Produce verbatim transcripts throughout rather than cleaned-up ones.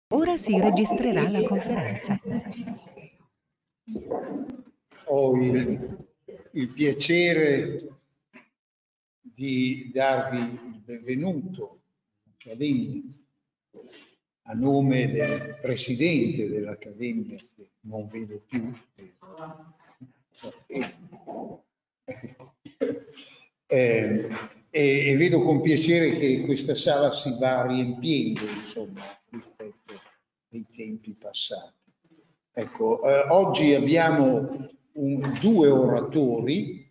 Ora si registrerà la conferenza. Ho il, il piacere di darvi il benvenuto all'Accademia a nome del presidente dell'Accademia, che non vedo più, e, eh, e, e vedo con piacere che questa sala si va riempiendo, insomma, rispetto ai tempi passati. Ecco, eh, oggi abbiamo un, due oratori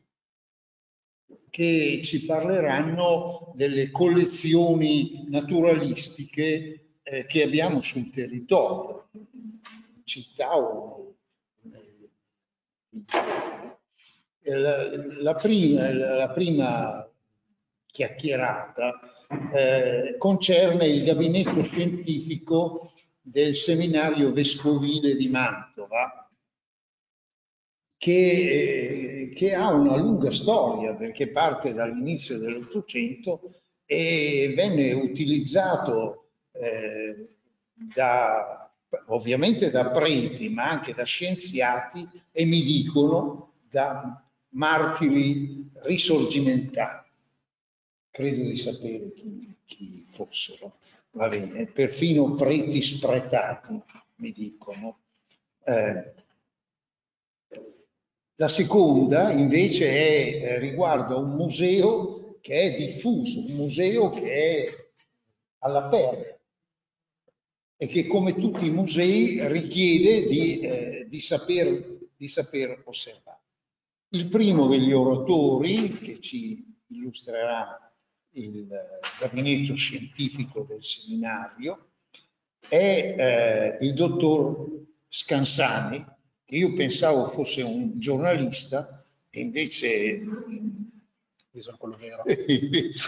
che ci parleranno delle collezioni naturalistiche eh, che abbiamo sul territorio, in città o la, la, prima, la prima chiacchierata eh, concerne il gabinetto scientifico del seminario vescovile di Mantova, che, eh, che ha una lunga storia perché parte dall'inizio dell'Ottocento e venne utilizzato eh, da, ovviamente da preti, ma anche da scienziati e mi dicono da martiri risorgimentali. Credo di sapere chi, chi fossero, va bene, perfino preti spretati, mi dicono. Eh, La seconda invece è, eh, riguarda un museo che è diffuso, un museo che è all'aperto e che come tutti i musei richiede di, eh, di, saper, di saper osservare. Il primo degli oratori che ci illustrerà il gabinetto scientifico del seminario è eh, il dottor Scansani, che io pensavo fosse un giornalista e invece, Io sono quello vero. invece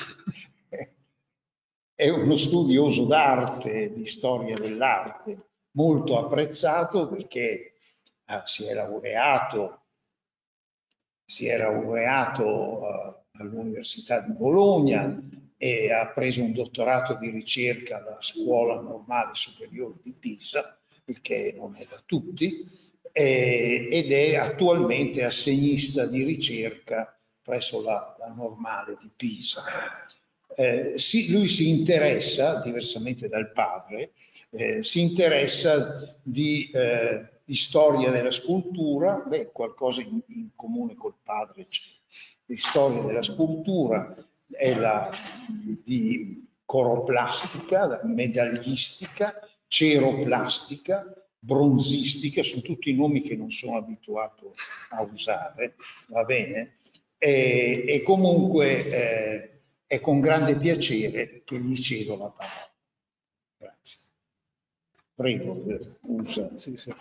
è uno studioso d'arte, di storia dell'arte, molto apprezzato perché ah, si è laureato si era laureato uh, all'Università di Bologna e ha preso un dottorato di ricerca alla Scuola Normale Superiore di Pisa, il che non è da tutti, e, ed è attualmente assegnista di ricerca presso la, la Normale di Pisa. Eh, si, lui si interessa, diversamente dal padre, eh, si interessa di... Eh, di storia della scultura, beh, qualcosa in, in comune col padre c'è, di storia della scultura, è la di coroplastica, medaglistica, ceroplastica, bronzistica, sono tutti nomi che non sono abituato a usare, va bene? E, e comunque eh, è con grande piacere che gli cedo la parola. Grazie. Prego, usa. Sì, sì.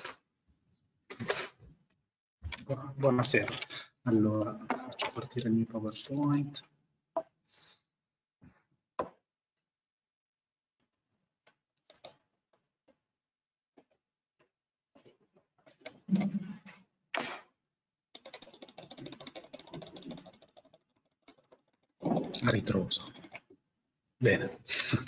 Buonasera. Allora, faccio partire il mio PowerPoint. A ritroso. Bene.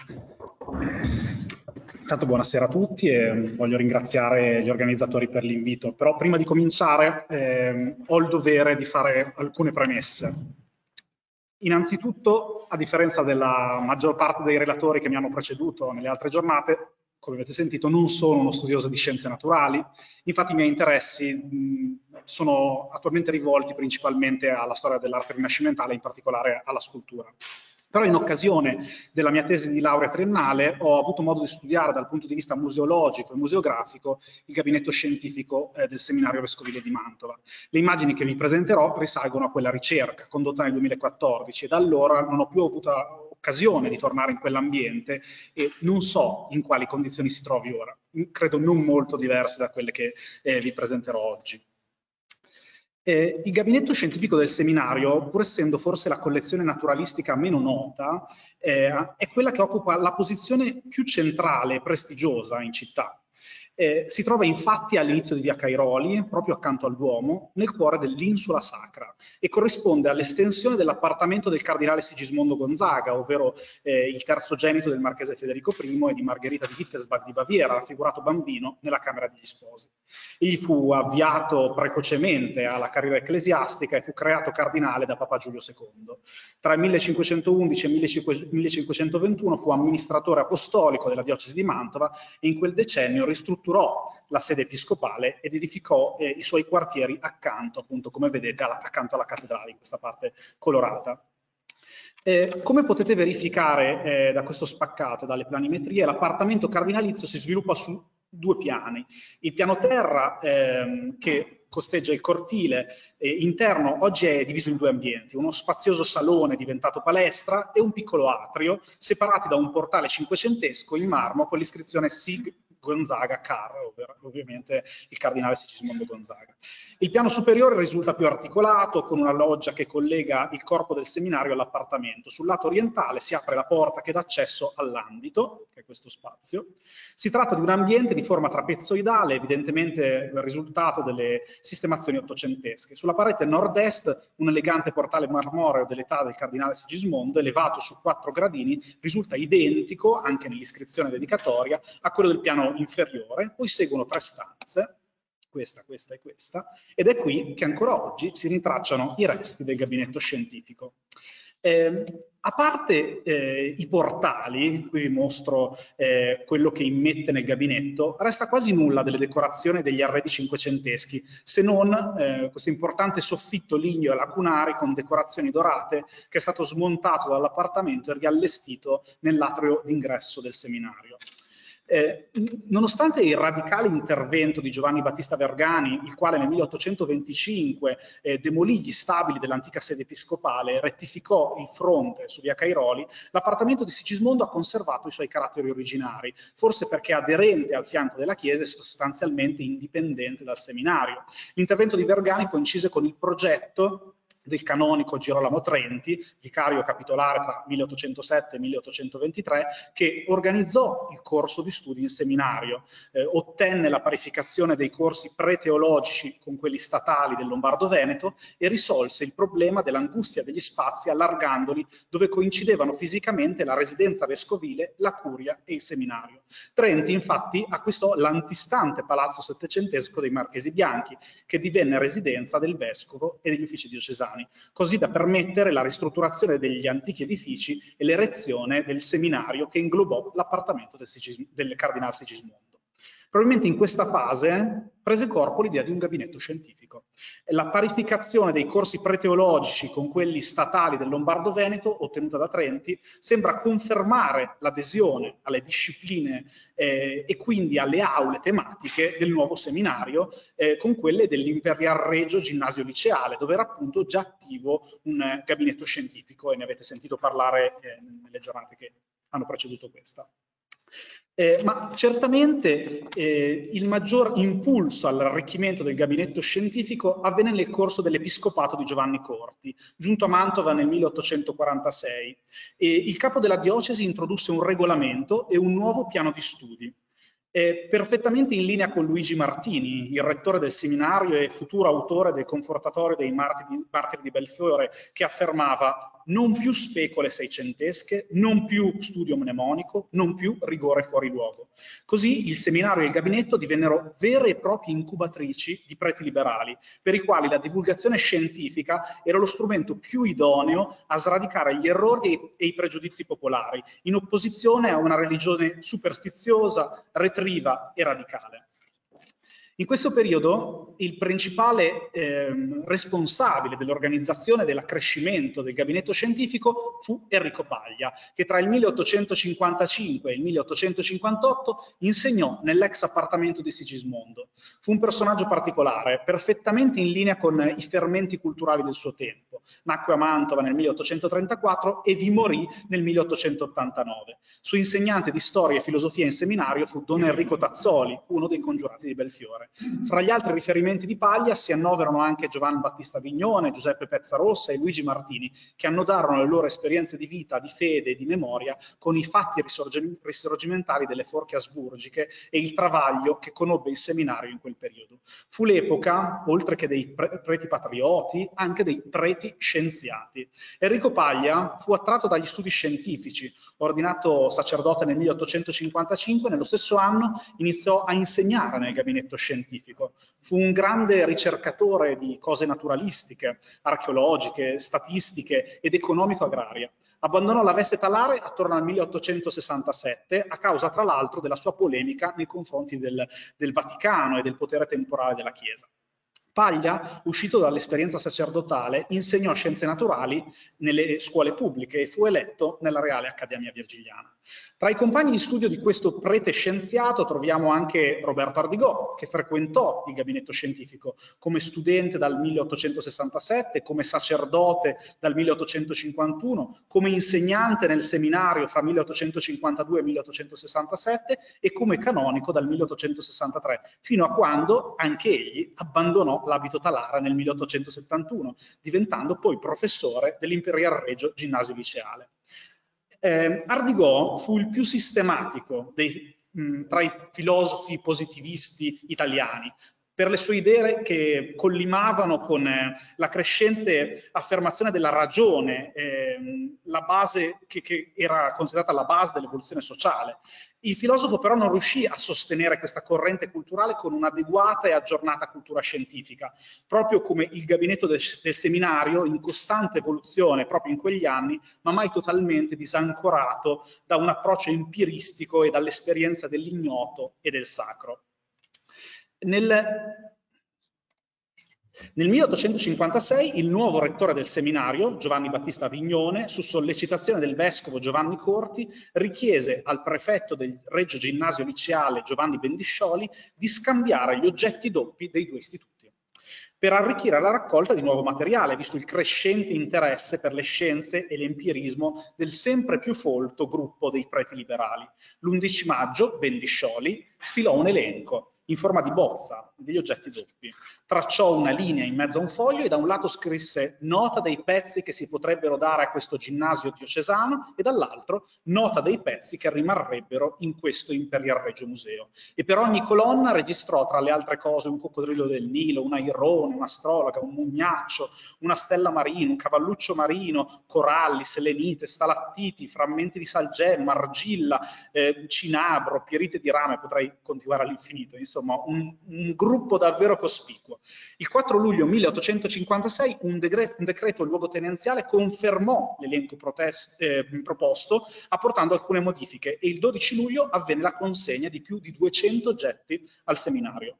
Intanto buonasera a tutti e voglio ringraziare gli organizzatori per l'invito, però prima di cominciare eh, ho il dovere di fare alcune premesse. Innanzitutto, a differenza della maggior parte dei relatori che mi hanno preceduto nelle altre giornate, come avete sentito non sono uno studioso di scienze naturali, infatti i miei interessi mh, sono attualmente rivolti principalmente alla storia dell'arte rinascimentale, in particolare alla scultura. Però in occasione della mia tesi di laurea triennale ho avuto modo di studiare dal punto di vista museologico e museografico il gabinetto scientifico eh, del seminario vescovile di Mantova. Le immagini che vi presenterò risalgono a quella ricerca condotta nel duemilaquattordici e da allora non ho più avuto occasione di tornare in quell'ambiente e non so in quali condizioni si trovi ora. Credo non molto diverse da quelle che eh, vi presenterò oggi. Eh, il gabinetto scientifico del seminario, pur essendo forse la collezione naturalistica meno nota, eh, è quella che occupa la posizione più centrale e prestigiosa in città. Eh, si trova infatti all'inizio di via Cairoli, proprio accanto al Duomo, nel cuore dell'Insula Sacra, e corrisponde all'estensione dell'appartamento del cardinale Sigismondo Gonzaga, ovvero eh, il terzogenito del marchese Federico primo e di Margherita di Wittelsbach di Baviera, raffigurato bambino nella Camera degli Sposi. Egli fu avviato precocemente alla carriera ecclesiastica e fu creato cardinale da Papa Giulio secondo. Tra il millecinquecentoundici e il millecinquecentoventuno fu amministratore apostolico della diocesi di Mantova e in quel decennio ristrutturò la sede episcopale ed edificò eh, i suoi quartieri accanto, appunto, come vedete, alla, accanto alla cattedrale, in questa parte colorata. Eh, come potete verificare eh, da questo spaccato, dalle planimetrie, l'appartamento cardinalizio si sviluppa su due piani. Il piano terra, ehm, che costeggia il cortile eh, interno, oggi è diviso in due ambienti, uno spazioso salone diventato palestra e un piccolo atrio, separati da un portale cinquecentesco in marmo con l'iscrizione Sig Gonzaga Car, ov ovviamente il cardinale Sigismondo Gonzaga. Il piano superiore risulta più articolato, con una loggia che collega il corpo del seminario all'appartamento. Sul lato orientale si apre la porta che dà accesso all'andito, che è questo spazio. Si tratta di un ambiente di forma trapezoidale, evidentemente il risultato delle sistemazioni ottocentesche. Sulla parete nord-est un elegante portale marmoreo dell'età del cardinale Sigismondo, elevato su quattro gradini, risulta identico, anche nell'iscrizione dedicatoria, a quello del piano inferiore. Poi seguono tre stanze, questa, questa e questa, ed è qui che ancora oggi si rintracciano i resti del gabinetto scientifico. Eh, a parte eh, i portali, qui vi mostro eh, quello che immette nel gabinetto, resta quasi nulla delle decorazioni degli arredi cinquecenteschi, se non eh, questo importante soffitto ligneo e lacunari con decorazioni dorate che è stato smontato dall'appartamento e riallestito nell'atrio d'ingresso del seminario. Eh, nonostante il radicale intervento di Giovanni Battista Vergani, il quale nel milleottocentoventicinque eh, demolì gli stabili dell'antica sede episcopale e rettificò il fronte su via Cairoli, l'appartamento di Sigismondo ha conservato i suoi caratteri originari, forse perché aderente al fianco della chiesa e sostanzialmente indipendente dal seminario. L'intervento di Vergani coincise con il progetto del canonico Girolamo Trenti, vicario capitolare tra milleottocentosette e milleottocentoventitré, che organizzò il corso di studi in seminario, eh, ottenne la parificazione dei corsi pre-teologici con quelli statali del Lombardo-Veneto e risolse il problema dell'angustia degli spazi allargandoli dove coincidevano fisicamente la residenza vescovile, la curia e il seminario. Trenti infatti acquistò l'antistante palazzo settecentesco dei Marchesi Bianchi, che divenne residenza del vescovo e degli uffici diocesani, così da permettere la ristrutturazione degli antichi edifici e l'erezione del seminario che inglobò l'appartamento del, del cardinale Sigismondo. Probabilmente in questa fase prese corpo l'idea di un gabinetto scientifico. La parificazione dei corsi preteologici con quelli statali del Lombardo-Veneto, ottenuta da Trenti, sembra confermare l'adesione alle discipline eh, e quindi alle aule tematiche del nuovo seminario eh, con quelle dell'Imperial Regio Ginnasio Liceale, dove era appunto già attivo un eh, gabinetto scientifico, e ne avete sentito parlare eh, nelle giornate che hanno preceduto questa. Eh, ma certamente eh, il maggior impulso all'arricchimento del gabinetto scientifico avvenne nel corso dell'episcopato di Giovanni Corti, giunto a Mantova nel milleottocentoquarantasei. E il capo della diocesi introdusse un regolamento e un nuovo piano di studi. È perfettamente in linea con Luigi Martini, il rettore del seminario e futuro autore del Confortatorio dei Martiri, Martiri di Belfiore, che affermava: non più specole seicentesche, non più studio mnemonico, non più rigore fuori luogo. Così il seminario e il gabinetto divennero vere e proprie incubatrici di preti liberali, per i quali la divulgazione scientifica era lo strumento più idoneo a sradicare gli errori e i pregiudizi popolari, in opposizione a una religione superstiziosa, retriva e radicale. In questo periodo il principale eh, responsabile dell'organizzazione e dell'accrescimento del gabinetto scientifico fu Enrico Paglia, che tra il milleottocentocinquantacinque e il milleottocentocinquantotto insegnò nell'ex appartamento di Sigismondo. Fu un personaggio particolare, perfettamente in linea con i fermenti culturali del suo tempo. Nacque a Mantova nel milleottocentotrentaquattro e vi morì nel milleottocentottantanove. Suo insegnante di storia e filosofia in seminario fu Don Enrico Tazzoli, uno dei congiurati di Belfiore. Fra gli altri riferimenti di Paglia si annoverano anche Giovanni Battista Vignone, Giuseppe Pezzarossa e Luigi Martini, che annodarono le loro esperienze di vita, di fede e di memoria con i fatti risorgimentali delle forche asburgiche e il travaglio che conobbe il seminario in quel periodo. Fu l'epoca, oltre che dei pre preti patrioti, anche dei preti scienziati. Enrico Paglia fu attratto dagli studi scientifici, ordinato sacerdote nel milleottocentocinquantacinque, nello stesso anno iniziò a insegnare nel gabinetto scientifico. Fu un grande ricercatore di cose naturalistiche, archeologiche, statistiche ed economico-agraria. Abbandonò la veste talare attorno al milleottocentosessantasette a causa, tra l'altro, della sua polemica nei confronti del, del Vaticano e del potere temporale della Chiesa. Paglia, uscito dall'esperienza sacerdotale, insegnò scienze naturali nelle scuole pubbliche e fu eletto nella Reale Accademia Virgiliana. Tra i compagni di studio di questo prete scienziato troviamo anche Roberto Ardigò, che frequentò il gabinetto scientifico come studente dal milleottocentosessantasette, come sacerdote dal milleottocentocinquantuno, come insegnante nel seminario fra milleottocentocinquantadue e milleottocentosessantasette e come canonico dal milleottocentosessantatré, fino a quando anche egli abbandonò l'abito talare nel milleottocentosettantuno, diventando poi professore dell'Imperial Regio Ginnasio Liceale. Eh, Ardigò fu il più sistematico dei, mh, tra i filosofi positivisti italiani, per le sue idee che collimavano con eh, la crescente affermazione della ragione, eh, la base che, che era considerata la base dell'evoluzione sociale. Il filosofo però non riuscì a sostenere questa corrente culturale con un'adeguata e aggiornata cultura scientifica, proprio come il gabinetto del, del seminario in costante evoluzione proprio in quegli anni, ma mai totalmente disancorato da un approccio empiristico e dall'esperienza dell'ignoto e del sacro. Nel, nel milleottocentocinquantasei il nuovo rettore del seminario, Giovanni Battista Vignone, su sollecitazione del vescovo Giovanni Corti, richiese al prefetto del Regio Ginnasio Liceale Giovanni Bendiscioli di scambiare gli oggetti doppi dei due istituti, per arricchire la raccolta di nuovo materiale, visto il crescente interesse per le scienze e l'empirismo del sempre più folto gruppo dei preti liberali. L'undici maggio Bendiscioli stilò un elenco in forma di bozza degli oggetti doppi. Tracciò una linea in mezzo a un foglio e da un lato scrisse nota dei pezzi che si potrebbero dare a questo ginnasio diocesano e dall'altro nota dei pezzi che rimarrebbero in questo Imperial Regio Museo. E per ogni colonna registrò tra le altre cose un coccodrillo del Nilo, un airone, un'astrologa, un mugnaccio, una stella marina, un cavalluccio marino, coralli, selenite, stalattiti, frammenti di salgemma, argilla, eh, cinabro, pierite di rame, potrei continuare all'infinito, insomma. Un, un gruppo davvero cospicuo. Il quattro luglio milleottocentocinquantasei un, decreto, un decreto luogotenenziale confermò l'elenco eh, proposto, apportando alcune modifiche, e il dodici luglio avvenne la consegna di più di duecento oggetti al seminario.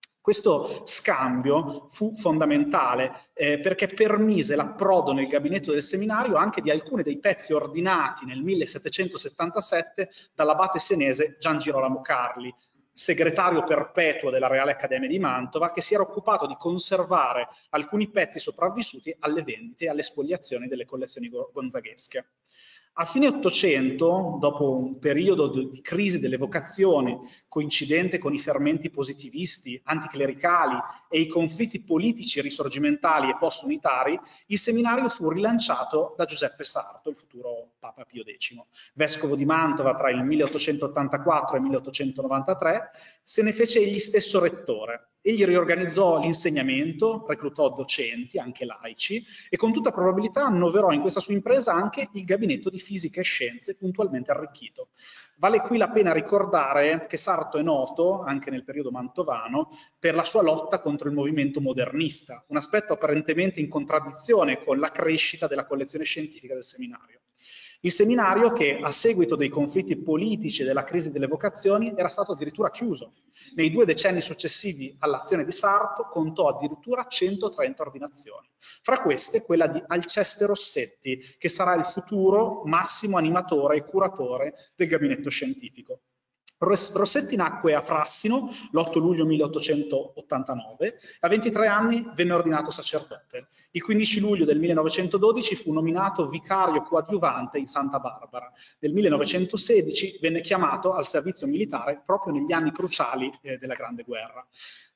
Questo scambio fu fondamentale eh, perché permise l'approdo nel gabinetto del seminario anche di alcuni dei pezzi ordinati nel millesettecentosettantasette dall'abate senese Gian Girolamo Carli, segretario perpetuo della Reale Accademia di Mantova, che si era occupato di conservare alcuni pezzi sopravvissuti alle vendite e alle spoliazioni delle collezioni gonzaghesche. A fine Ottocento, dopo un periodo di crisi delle vocazioni coincidente con i fermenti positivisti, anticlericali e i conflitti politici risorgimentali e post-unitari, il seminario fu rilanciato da Giuseppe Sarto, il futuro Papa Pio decimo. Vescovo di Mantova tra il milleottocentottantaquattro e il milleottocentonovantatré, se ne fece egli stesso rettore. Egli riorganizzò l'insegnamento, reclutò docenti, anche laici, e con tutta probabilità annoverò in questa sua impresa anche il gabinetto di fisica e scienze puntualmente arricchito. Vale qui la pena ricordare che Sarto è noto, anche nel periodo mantovano, per la sua lotta contro il movimento modernista, un aspetto apparentemente in contraddizione con la crescita della collezione scientifica del seminario. Il seminario, che a seguito dei conflitti politici e della crisi delle vocazioni era stato addirittura chiuso. Nei due decenni successivi all'azione di Sarto contò addirittura centotrenta ordinazioni. Fra queste quella di Alceste Rossetti, che sarà il futuro massimo animatore e curatore del gabinetto scientifico. Rossetti nacque a Frassino l'otto luglio milleottocentottantanove, a ventitré anni venne ordinato sacerdote. Il quindici luglio del millenovecentododici fu nominato vicario coadiuvante in Santa Barbara. Nel millenovecentosedici venne chiamato al servizio militare proprio negli anni cruciali eh, della Grande Guerra.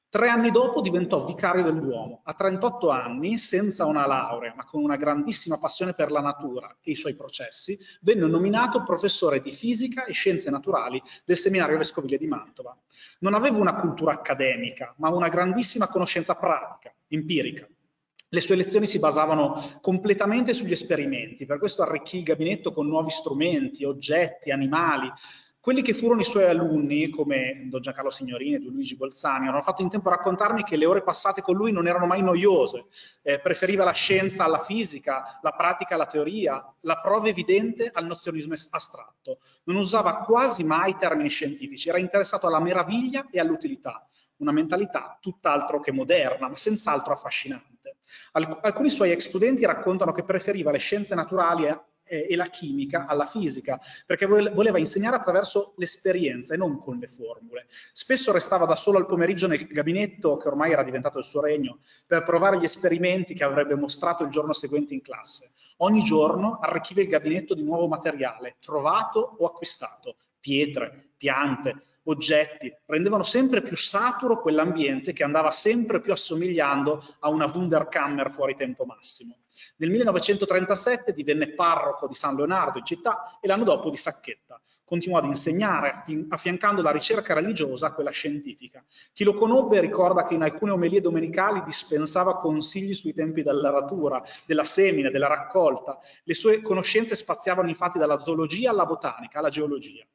Tre anni dopo diventò vicario del Duomo. A trentotto anni, senza una laurea, ma con una grandissima passione per la natura e i suoi processi, venne nominato professore di fisica e scienze naturali del seminario vescovile di Mantova. Non aveva una cultura accademica, ma una grandissima conoscenza pratica, empirica. Le sue lezioni si basavano completamente sugli esperimenti, per questo arricchì il gabinetto con nuovi strumenti, oggetti, animali. Quelli che furono i suoi alunni, come Don Giancarlo Signorini e Don Luigi Bolzani, hanno fatto in tempo a raccontarmi che le ore passate con lui non erano mai noiose, eh, preferiva la scienza alla fisica, la pratica alla teoria, la prova evidente al nozionismo astratto. Non usava quasi mai termini scientifici, era interessato alla meraviglia e all'utilità, una mentalità tutt'altro che moderna, ma senz'altro affascinante. Alc- alcuni suoi ex studenti raccontano che preferiva le scienze naturali a e la chimica alla fisica, perché voleva insegnare attraverso l'esperienza e non con le formule. Spesso restava da solo al pomeriggio nel gabinetto, che ormai era diventato il suo regno, per provare gli esperimenti che avrebbe mostrato il giorno seguente in classe. Ogni giorno arricchiva il gabinetto di nuovo materiale, trovato o acquistato. Pietre, piante, oggetti, rendevano sempre più saturo quell'ambiente che andava sempre più assomigliando a una Wunderkammer fuori tempo massimo. Nel millenovecentotrentasette divenne parroco di San Leonardo in città e l'anno dopo di Sacchetta. Continuò ad insegnare, affiancando la ricerca religiosa a quella scientifica. Chi lo conobbe ricorda che in alcune omelie domenicali dispensava consigli sui tempi della natura, della semina, della raccolta. Le sue conoscenze spaziavano infatti dalla zoologia alla botanica, alla geologia.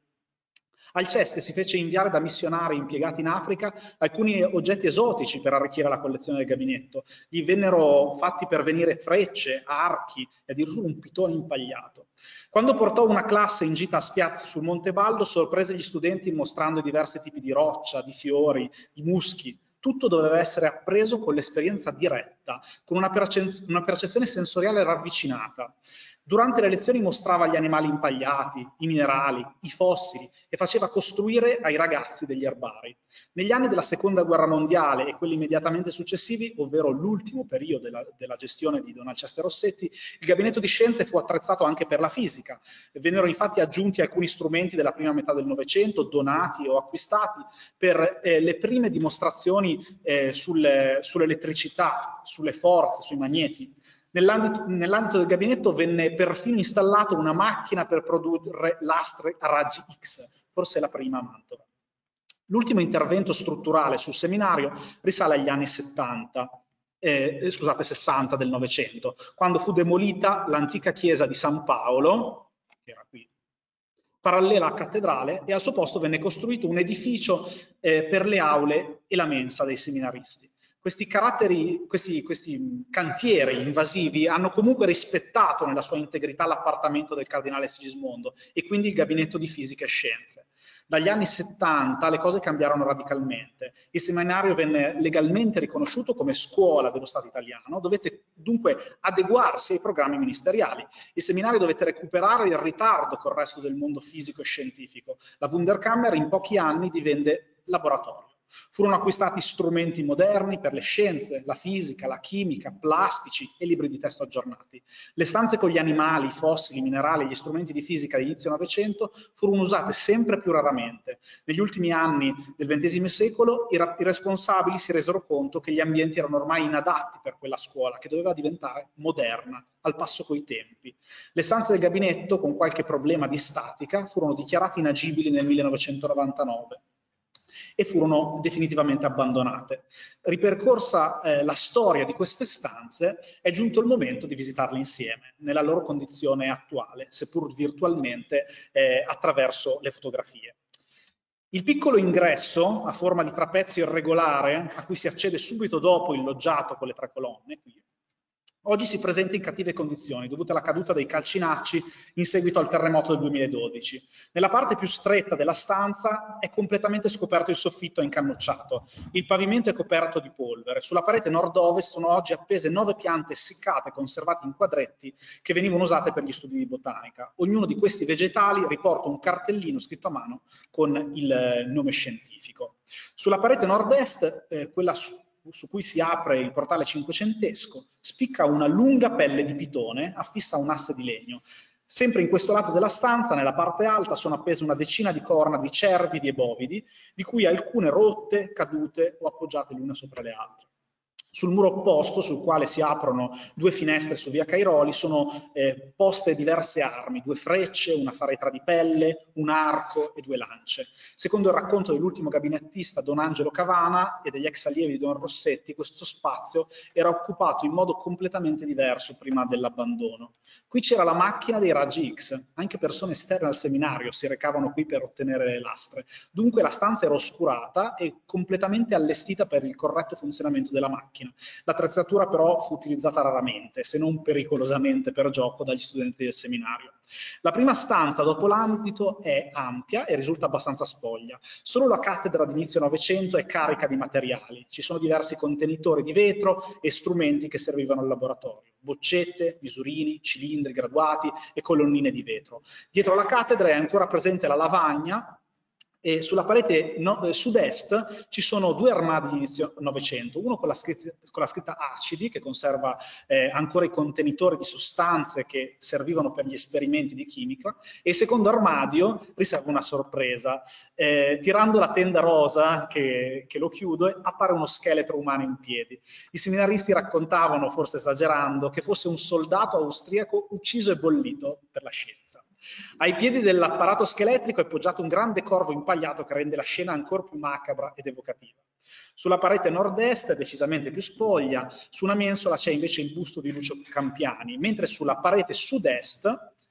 Alceste si fece inviare da missionari impiegati in Africa alcuni oggetti esotici per arricchire la collezione del gabinetto. Gli vennero fatti pervenire frecce, archi e addirittura un pitone impagliato. Quando portò una classe in gita a Spiazzi sul Monte Baldo, sorprese gli studenti mostrando diversi tipi di roccia, di fiori, di muschi. Tutto doveva essere appreso con l'esperienza diretta, con una, percez- una percezione sensoriale ravvicinata. Durante le lezioni mostrava gli animali impagliati, i minerali, i fossili e faceva costruire ai ragazzi degli erbari. Negli anni della seconda guerra mondiale e quelli immediatamente successivi, ovvero l'ultimo periodo della, della gestione di Don Alceste Rossetti, il gabinetto di scienze fu attrezzato anche per la fisica. Vennero infatti aggiunti alcuni strumenti della prima metà del Novecento, donati o acquistati, per eh, le prime dimostrazioni eh, sul, sull'elettricità, sulle forze, sui magneti. Nell'ambito, nell'ambito del gabinetto venne perfino installata una macchina per produrre lastre a raggi X, forse la prima a Mantova. L'ultimo intervento strutturale sul seminario risale agli anni settanta, eh, scusate, sessanta del Novecento, quando fu demolita l'antica chiesa di San Paolo, che era qui, parallela alla cattedrale, e al suo posto venne costruito un edificio eh, per le aule e la mensa dei seminaristi. Questi caratteri, questi, questi cantieri invasivi hanno comunque rispettato nella sua integrità l'appartamento del cardinale Sigismondo e quindi il gabinetto di fisica e scienze. Dagli anni settanta le cose cambiarono radicalmente. Il seminario venne legalmente riconosciuto come scuola dello Stato italiano, dovette dunque adeguarsi ai programmi ministeriali. Il seminario dovette recuperare il ritardo col resto del mondo fisico e scientifico. La Wunderkammer in pochi anni divenne laboratorio. Furono acquistati strumenti moderni per le scienze, la fisica, la chimica, plastici e libri di testo aggiornati. Le stanze con gli animali, i fossili, i minerali e gli strumenti di fisica di inizio Novecento furono usate sempre più raramente. Negli ultimi anni del ventesimo secolo i, i responsabili si resero conto che gli ambienti erano ormai inadatti per quella scuola, che doveva diventare moderna, al passo coi tempi. Le stanze del gabinetto, con qualche problema di statica, furono dichiarate inagibili nel millenovecentonovantanove. E furono definitivamente abbandonate. Ripercorsa eh, la storia di queste stanze, è giunto il momento di visitarle insieme, nella loro condizione attuale, seppur virtualmente eh, attraverso le fotografie. Il piccolo ingresso, a forma di trapezio irregolare, a cui si accede subito dopo il loggiato con le tre colonne, qui, oggi si presenta in cattive condizioni, dovute alla caduta dei calcinacci in seguito al terremoto del duemiladodici. Nella parte più stretta della stanza è completamente scoperto il soffitto incannucciato. Il pavimento è coperto di polvere. Sulla parete nord-ovest sono oggi appese nove piante essiccate conservate in quadretti che venivano usate per gli studi di botanica. Ognuno di questi vegetali riporta un cartellino scritto a mano con il nome scientifico. Sulla parete nord-est, eh, quella su su cui si apre il portale cinquecentesco, spicca una lunga pelle di pitone affissa a un asse di legno. Sempre in questo lato della stanza, nella parte alta, sono appese una decina di corna di cervidi e bovidi, di cui alcune rotte, cadute o appoggiate l'una sopra le altre. Sul muro opposto, sul quale si aprono due finestre su via Cairoli, sono eh, poste diverse armi, due frecce, una faretra di pelle, un arco e due lance. Secondo il racconto dell'ultimo gabinettista Don Angelo Cavana e degli ex allievi di Don Rossetti, questo spazio era occupato in modo completamente diverso prima dell'abbandono. Qui c'era la macchina dei raggi X, anche persone esterne al seminario si recavano qui per ottenere le lastre. Dunque la stanza era oscurata e completamente allestita per il corretto funzionamento della macchina. L'attrezzatura però fu utilizzata raramente, se non pericolosamente per gioco, dagli studenti del seminario. La prima stanza dopo l'ambito è ampia e risulta abbastanza spoglia. Solo la cattedra di inizio Novecento è carica di materiali. Ci sono diversi contenitori di vetro e strumenti che servivano al laboratorio. Boccette, misurini, cilindri graduati e colonnine di vetro. Dietro la cattedra è ancora presente la lavagna. E sulla parete no, eh, sud-est ci sono due armadi di inizio Novecento, uno con la scritta, con la scritta acidi, che conserva eh, ancora i contenitori di sostanze che servivano per gli esperimenti di chimica, e il secondo armadio riserva una sorpresa. Eh, tirando la tenda rosa, che, che lo chiude, appare uno scheletro umano in piedi. I seminaristi raccontavano, forse esagerando, che fosse un soldato austriaco ucciso e bollito per la scienza. Ai piedi dell'apparato scheletrico è poggiato un grande corvo impagliato che rende la scena ancora più macabra ed evocativa. Sulla parete nord-est, decisamente più spoglia, su una mensola c'è invece il busto di Lucio Campiani, mentre sulla parete sud-est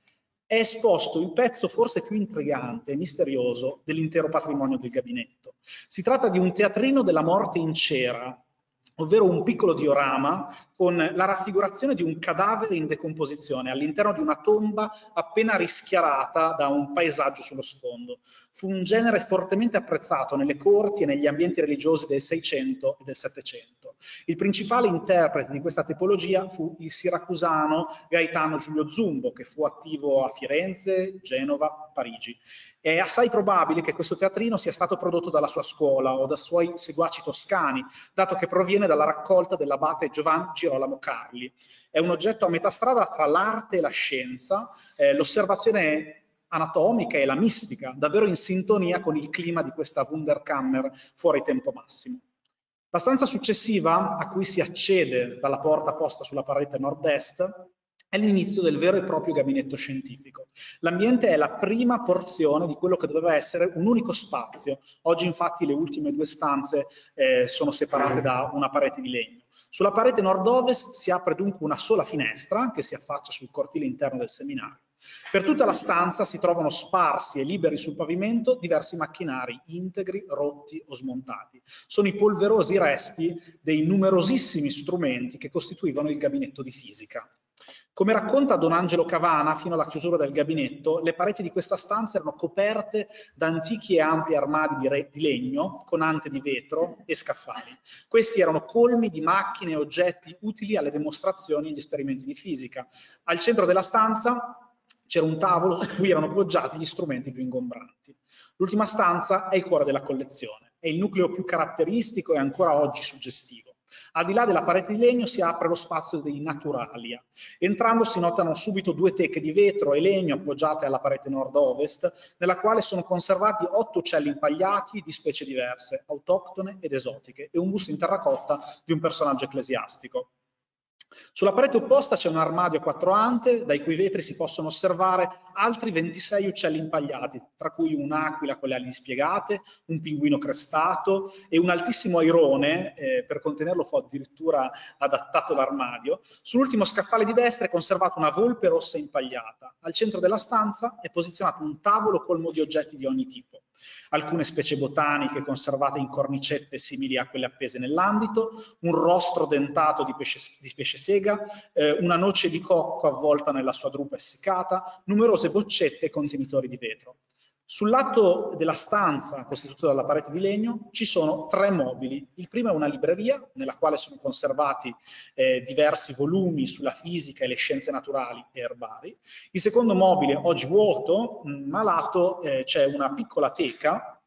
è esposto il pezzo forse più intrigante e misterioso dell'intero patrimonio del gabinetto. Si tratta di un teatrino della morte in cera, ovvero un piccolo diorama con la raffigurazione di un cadavere in decomposizione all'interno di una tomba appena rischiarata da un paesaggio sullo sfondo. Fu un genere fortemente apprezzato nelle corti e negli ambienti religiosi del Seicento e del Settecento. Il principale interprete di questa tipologia fu il siracusano Gaetano Giulio Zumbo, che fu attivo a Firenze, Genova, Parigi. È assai probabile che questo teatrino sia stato prodotto dalla sua scuola o da suoi seguaci toscani, dato che proviene dalla raccolta dell'abate Giovan Girolamo Carli. È un oggetto a metà strada tra l'arte e la scienza, eh, l'osservazione anatomica e la mistica, davvero in sintonia con il clima di questa Wunderkammer fuori tempo massimo. La stanza successiva, a cui si accede dalla porta posta sulla parete nord-est, è l'inizio del vero e proprio gabinetto scientifico. L'ambiente è la prima porzione di quello che doveva essere un unico spazio. Oggi infatti le ultime due stanze eh, sono separate da una parete di legno. Sulla parete nord-ovest si apre dunque una sola finestra che si affaccia sul cortile interno del seminario. Per tutta la stanza si trovano sparsi e liberi sul pavimento diversi macchinari integri, rotti o smontati. Sono i polverosi resti dei numerosissimi strumenti che costituivano il gabinetto di fisica. Come racconta Don Angelo Cavana, fino alla chiusura del gabinetto, le pareti di questa stanza erano coperte da antichi e ampi armadi di, re, di legno con ante di vetro e scaffali. Questi erano colmi di macchine e oggetti utili alle dimostrazioni e agli esperimenti di fisica. Al centro della stanza c'era un tavolo su cui erano poggiati gli strumenti più ingombranti. L'ultima stanza è il cuore della collezione, è il nucleo più caratteristico e ancora oggi suggestivo. Al di là della parete di legno si apre lo spazio dei naturalia. Entrando si notano subito due teche di vetro e legno appoggiate alla parete nord-ovest, nella quale sono conservati otto uccelli impagliati di specie diverse, autoctone ed esotiche, e un busto in terracotta di un personaggio ecclesiastico. Sulla parete opposta c'è un armadio a quattro ante, dai cui vetri si possono osservare altri ventisei uccelli impagliati, tra cui un'aquila con le ali dispiegate, un pinguino crestato e un altissimo airone, eh, per contenerlo fu addirittura adattato l'armadio. Sull'ultimo scaffale di destra è conservata una volpe rossa impagliata. Al centro della stanza è posizionato un tavolo colmo di oggetti di ogni tipo. Alcune specie botaniche conservate in cornicette simili a quelle appese nell'ambito, un rostro dentato di pesce, di pesce sega, eh, una noce di cocco avvolta nella sua drupa essiccata, numerose boccette e contenitori di vetro. Sul lato della stanza, costituita dalla parete di legno, ci sono tre mobili. Il primo è una libreria, nella quale sono conservati eh, diversi volumi sulla fisica e le scienze naturali e erbari. Il secondo mobile, oggi vuoto, ma a lato eh, c'è una piccola teca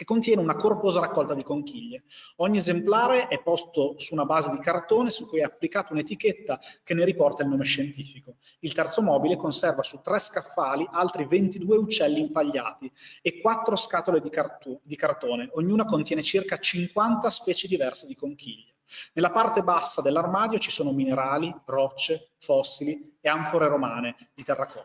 che contiene una corposa raccolta di conchiglie. Ogni esemplare è posto su una base di cartone su cui è applicata un'etichetta che ne riporta il nome scientifico. Il terzo mobile conserva su tre scaffali altri ventidue uccelli impagliati e quattro scatole di, di cartone, ognuna contiene circa cinquanta specie diverse di conchiglie. Nella parte bassa dell'armadio ci sono minerali, rocce, fossili e anfore romane di terracotta.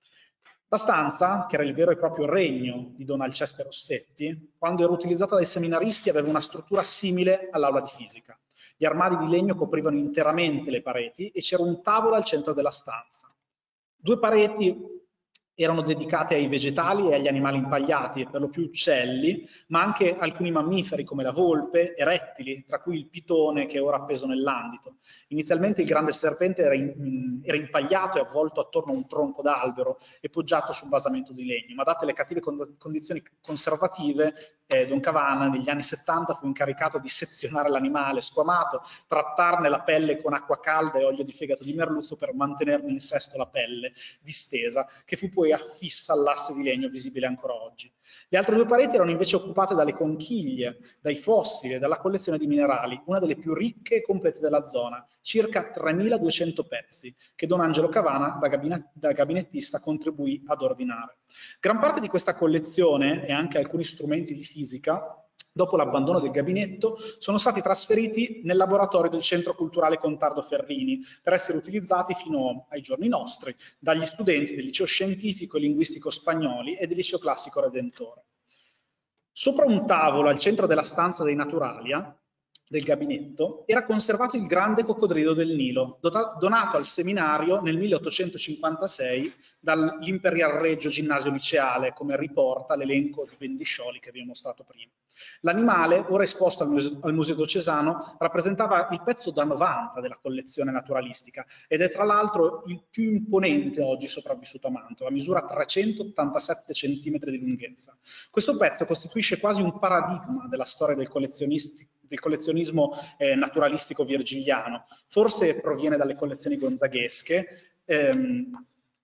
La stanza, che era il vero e proprio regno di Don Alceste Rossetti, quando era utilizzata dai seminaristi aveva una struttura simile all'aula di fisica. Gli armadi di legno coprivano interamente le pareti e c'era un tavolo al centro della stanza. Due pareti erano dedicate ai vegetali e agli animali impagliati, per lo più uccelli, ma anche alcuni mammiferi come la volpe e rettili, tra cui il pitone che è ora appeso nell'andito. Inizialmente il grande serpente era, in, era impagliato e avvolto attorno a un tronco d'albero e poggiato su un basamento di legno, ma date le cattive condizioni conservative, eh, Don Cavana negli anni settanta fu incaricato di sezionare l'animale squamato, trattarne la pelle con acqua calda e olio di fegato di merluzzo per mantenerne in sesto la pelle distesa, che fu poi affissa all'asse di legno visibile ancora oggi. Le altre due pareti erano invece occupate dalle conchiglie, dai fossili e dalla collezione di minerali, una delle più ricche e complete della zona, circa tremiladuecento pezzi, che Don Angelo Cavana, da, gabine, da gabinettista, contribuì ad ordinare. Gran parte di questa collezione e anche alcuni strumenti di fisica, dopo l'abbandono del gabinetto, sono stati trasferiti nel laboratorio del Centro Culturale Contardo Ferrini per essere utilizzati fino ai giorni nostri dagli studenti del liceo scientifico e linguistico spagnoli e del liceo classico Redentore. Sopra un tavolo al centro della stanza dei Naturalia, del gabinetto, era conservato il grande coccodrillo del Nilo, donato al seminario nel milleottocentocinquantasei dall'Imperial Reggio Ginnasio Liceale, come riporta l'elenco di Bendiscioli che vi ho mostrato prima. L'animale, ora esposto al Museo, al Museo Diocesano, rappresentava il pezzo da novanta della collezione naturalistica ed è tra l'altro il più imponente oggi sopravvissuto a Mantova, misura trecentottantasette centimetri di lunghezza. Questo pezzo costituisce quasi un paradigma della storia del collezionismo del collezionismo eh, naturalistico virgiliano. Forse proviene dalle collezioni gonzaghesche, ehm,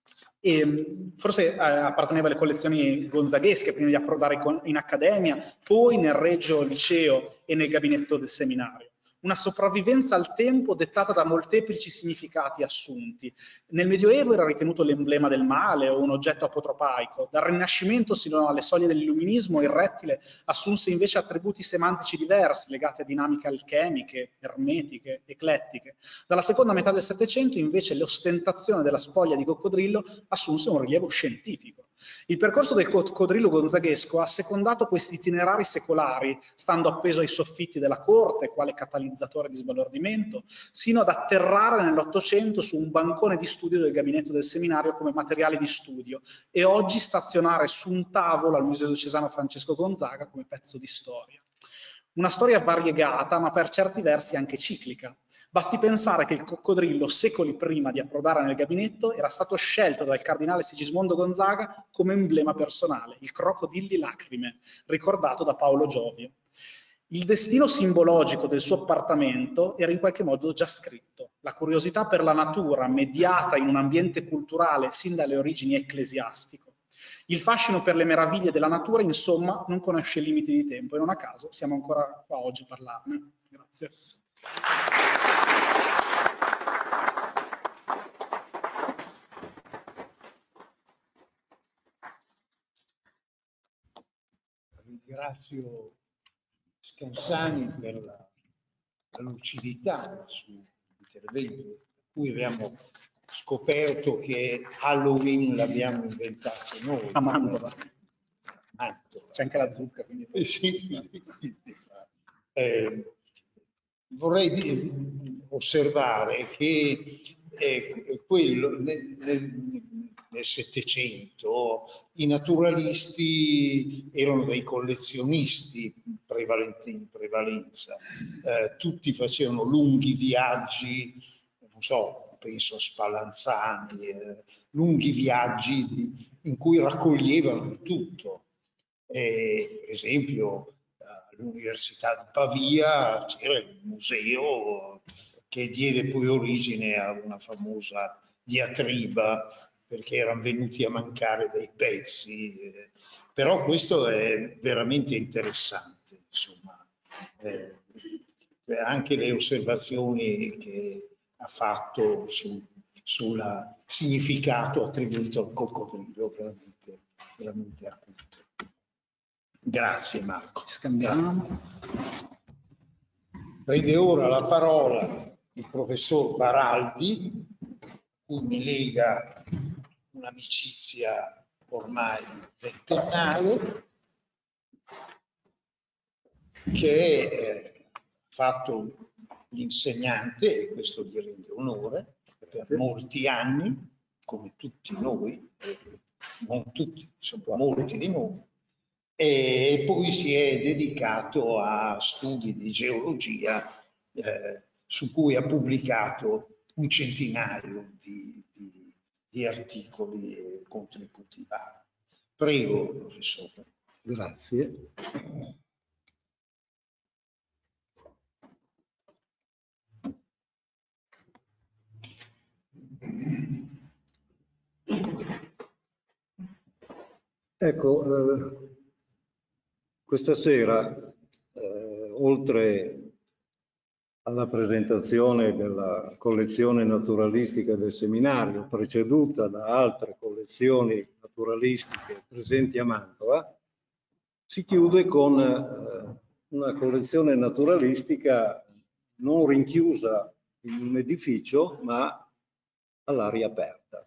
e forse eh, apparteneva alle collezioni gonzaghesche prima di approdare in accademia, poi nel Regio Liceo e nel gabinetto del seminario. Una sopravvivenza al tempo dettata da molteplici significati assunti. Nel Medioevo era ritenuto l'emblema del male o un oggetto apotropaico. Dal Rinascimento sino alle soglie dell'illuminismo il rettile assunse invece attributi semantici diversi legati a dinamiche alchemiche, ermetiche, eclettiche. Dalla seconda metà del Settecento invece l'ostentazione della spoglia di coccodrillo assunse un rilievo scientifico. Il percorso del coccodrillo gonzaghesco ha secondato questi itinerari secolari, stando appeso ai soffitti della corte, quale catalizzatore di sbalordimento, sino ad atterrare nell'Ottocento su un bancone di studio del gabinetto del seminario come materiale di studio e oggi stazionare su un tavolo al Museo Diocesano Francesco Gonzaga come pezzo di storia. Una storia variegata, ma per certi versi anche ciclica. Basti pensare che il coccodrillo, secoli prima di approdare nel gabinetto, era stato scelto dal cardinale Sigismondo Gonzaga come emblema personale, il crocodilli lacrime, ricordato da Paolo Giovio. Il destino simbologico del suo appartamento era in qualche modo già scritto. La curiosità per la natura, mediata in un ambiente culturale sin dalle origini ecclesiastico. Il fascino per le meraviglie della natura, insomma, non conosce limiti di tempo e non a caso siamo ancora qua oggi a parlarne. Grazie. Ringrazio Scansani per la, la lucidità del suo intervento, per cui abbiamo scoperto che Halloween l'abbiamo inventato noi. A Mantova. C'è anche la zucca. Quindi... Eh, sì. eh, vorrei dire, osservare che eh, quello, nel, nel, nel Settecento i naturalisti erano dei collezionisti prevalenti in prevalenza, eh, tutti facevano lunghi viaggi, non so, penso a Spallanzani, eh, lunghi viaggi di, in cui raccoglievano di tutto. Eh, per esempio all'Università di Pavia c'era il museo che diede poi origine a una famosa diatriba perché erano venuti a mancare dei pezzi, eh, Però questo è veramente interessante, insomma, eh, anche le osservazioni che ha fatto su, sul significato attribuito al coccodrillo, veramente, veramente acuto. Grazie Marco. Scambiamo. Prende ora la parola il professor Baraldi, cui mi lega un'amicizia ormai ventennale, che è eh, fatto l'insegnante, e questo gli rende onore, per molti anni, come tutti noi, eh, non tutti, insomma molti di noi, e poi si è dedicato a studi di geologia, eh, su cui ha pubblicato un centinaio di, di, di articoli e contributi vari. Prego, professore. Grazie. Ecco, eh, questa sera, eh, oltre alla presentazione della collezione naturalistica del seminario, preceduta da altre collezioni naturalistiche presenti a Mantova, si chiude con eh, una collezione naturalistica non rinchiusa in un edificio, ma all'aria aperta.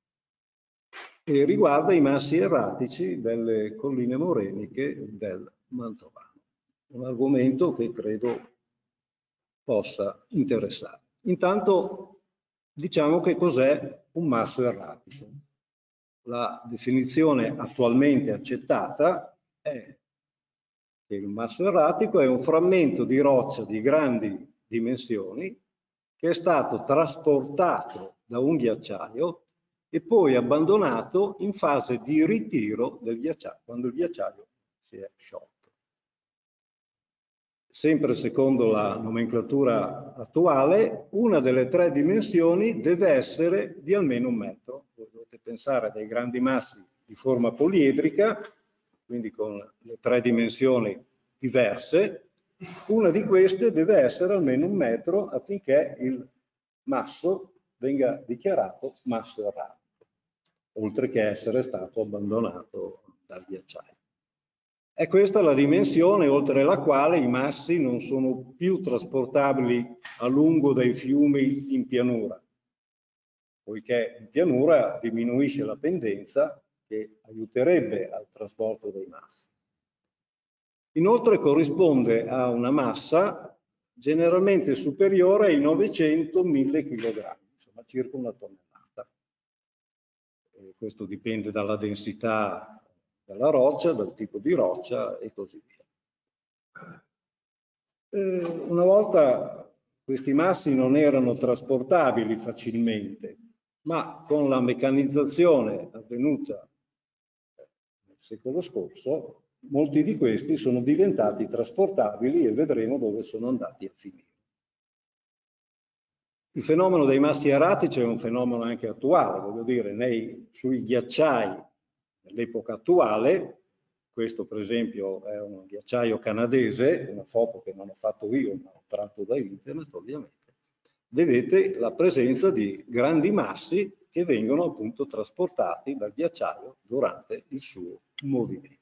E riguarda i massi erratici delle colline moreniche del Mantovano. Un argomento che credo possa interessare. Intanto diciamo che cos'è un masso erratico. La definizione attualmente accettata è che il masso erratico è un frammento di roccia di grandi dimensioni che è stato trasportato da un ghiacciaio e poi abbandonato in fase di ritiro del ghiacciaio, quando il ghiacciaio si è sciolto. Sempre secondo la nomenclatura attuale, una delle tre dimensioni deve essere di almeno un metro. Voi dovete pensare a dei grandi massi di forma poliedrica, quindi con le tre dimensioni diverse. Una di queste deve essere almeno un metro affinché il masso venga dichiarato masso erratico, oltre che essere stato abbandonato dal ghiacciaio. È questa la dimensione oltre la quale i massi non sono più trasportabili a lungo dai fiumi in pianura, poiché in pianura diminuisce la pendenza che aiuterebbe al trasporto dei massi. Inoltre corrisponde a una massa generalmente superiore ai novecento mille chilogrammi, insomma circa una tonnellata. E questo dipende dalla densità della roccia, dal tipo di roccia e così via. Eh, una volta questi massi non erano trasportabili facilmente, ma con la meccanizzazione avvenuta nel secolo scorso, molti di questi sono diventati trasportabili e vedremo dove sono andati a finire. Il fenomeno dei massi erratici è un fenomeno anche attuale, voglio dire, nei, sui ghiacciai dell'epoca attuale, questo per esempio è un ghiacciaio canadese, una foto che non ho fatto io, ma ho tratto da internet ovviamente, vedete la presenza di grandi massi che vengono appunto trasportati dal ghiacciaio durante il suo movimento.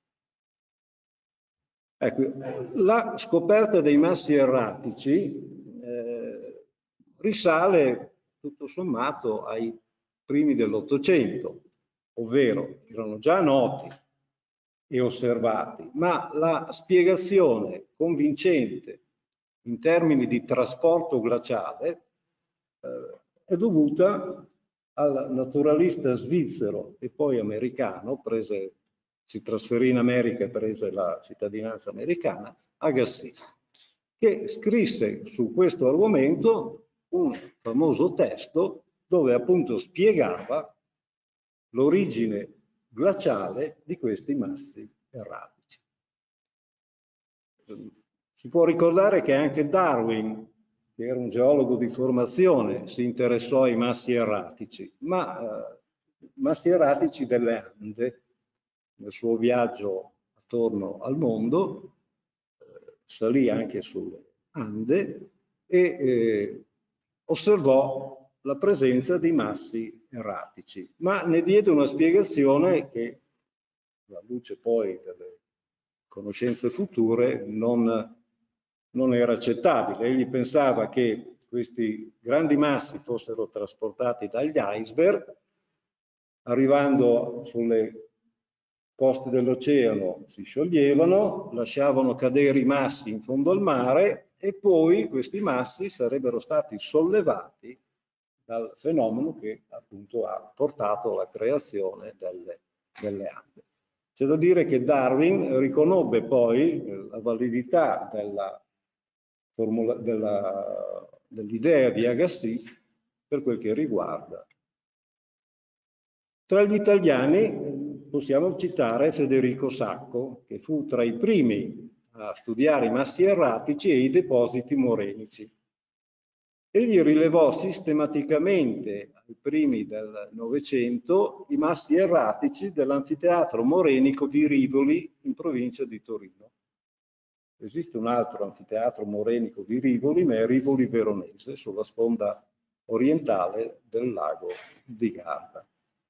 Ecco, la scoperta dei massi erratici eh, risale tutto sommato ai primi dell'Ottocento, ovvero erano già noti e osservati, ma la spiegazione convincente in termini di trasporto glaciale eh, è dovuta al naturalista svizzero e poi americano, prese, si trasferì in America e prese la cittadinanza americana, Agassiz, che scrisse su questo argomento un famoso testo dove appunto spiegava l'origine glaciale di questi massi erratici. Si può ricordare che anche Darwin, che era un geologo di formazione, si interessò ai massi erratici, ma eh, massi erratici delle Ande, nel suo viaggio attorno al mondo, eh, salì anche sulle Ande e eh, osservò la presenza di massi erratici, ma ne diede una spiegazione che, alla luce poi delle conoscenze future, non, non era accettabile. Egli pensava che questi grandi massi fossero trasportati dagli iceberg, arrivando sulle coste dell'oceano si scioglievano, lasciavano cadere i massi in fondo al mare e poi questi massi sarebbero stati sollevati dal fenomeno che appunto ha portato alla creazione delle, delle Ande. C'è da dire che Darwin riconobbe poi la validità della formula, della, dell'idea di Agassiz per quel che riguarda. Tra gli italiani possiamo citare Federico Sacco, che fu tra i primi a studiare i massi erratici e i depositi morenici. Egli rilevò sistematicamente ai primi del Novecento i massi erratici dell'anfiteatro morenico di Rivoli in provincia di Torino. Esiste un altro anfiteatro morenico di Rivoli, ma è Rivoli Veronese, sulla sponda orientale del lago di Garda.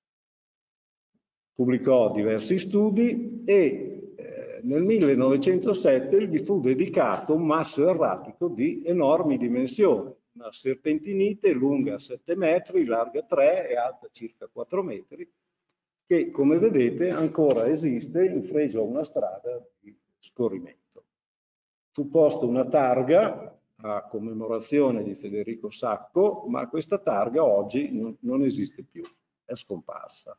Pubblicò diversi studi e eh, nel millenovecentosette gli fu dedicato un masso erratico di enormi dimensioni, una serpentinite lunga sette metri, larga tre e alta circa quattro metri, che come vedete ancora esiste in fregio a una strada di scorrimento. Fu posta una targa a commemorazione di Federico Sacco, ma questa targa oggi non, non esiste più, è scomparsa.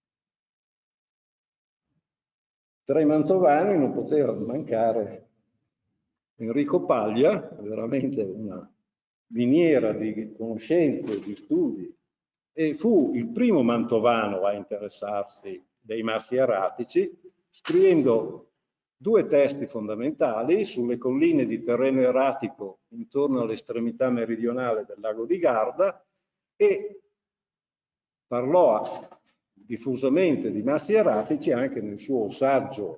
Tra i mantovani non poteva mancare Enrico Paglia, veramente una miniera di conoscenze, di studi, e fu il primo mantovano a interessarsi dei massi erratici, scrivendo due testi fondamentali sulle colline di terreno erratico intorno all'estremità meridionale del lago di Garda e parlò diffusamente di massi erratici anche nel suo saggio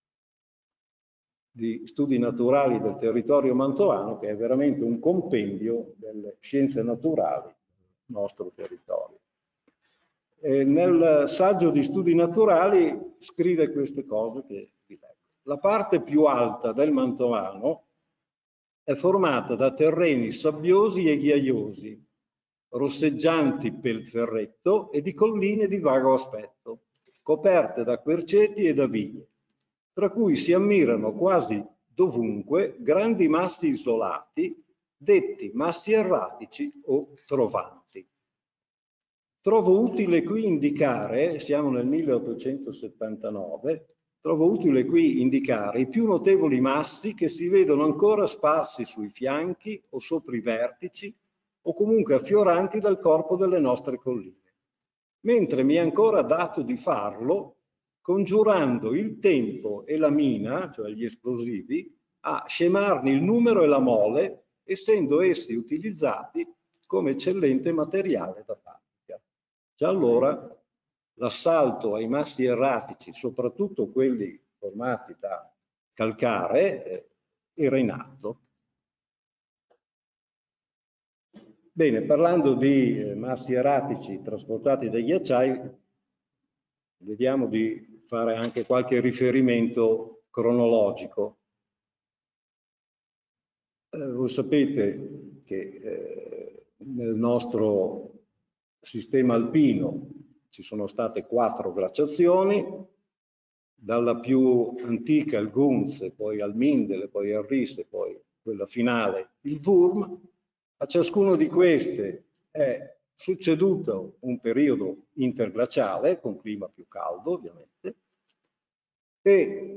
di studi naturali del territorio mantovano, che è veramente un compendio delle scienze naturali del nostro territorio. E nel saggio di studi naturali scrive queste cose che vi leggo. La parte più alta del mantovano è formata da terreni sabbiosi e ghiaiosi, rosseggianti pel ferretto e di colline di vago aspetto, coperte da querceti e da vigne, tra cui si ammirano quasi dovunque grandi massi isolati, detti massi erratici o trovanti. Trovo utile qui indicare, siamo nel milleottocentosettantanove, trovo utile qui indicare i più notevoli massi che si vedono ancora sparsi sui fianchi o sopra i vertici o comunque affioranti dal corpo delle nostre colline, mentre mi è ancora dato di farlo congiurando il tempo e la mina, cioè gli esplosivi, a scemarne il numero e la mole, essendo essi utilizzati come eccellente materiale da fabbrica. Già allora l'assalto ai massi erratici, soprattutto quelli formati da calcare, eh, era in atto. Bene, parlando di eh, massi erratici trasportati dai ghiacciai, vediamo di fare anche qualche riferimento cronologico. Eh, voi sapete che eh, nel nostro sistema alpino ci sono state quattro glaciazioni, dalla più antica il Gunz, poi al Mindel, poi al Ris e poi quella finale il Wurm. A ciascuno di queste è succeduto un periodo interglaciale con clima più caldo ovviamente e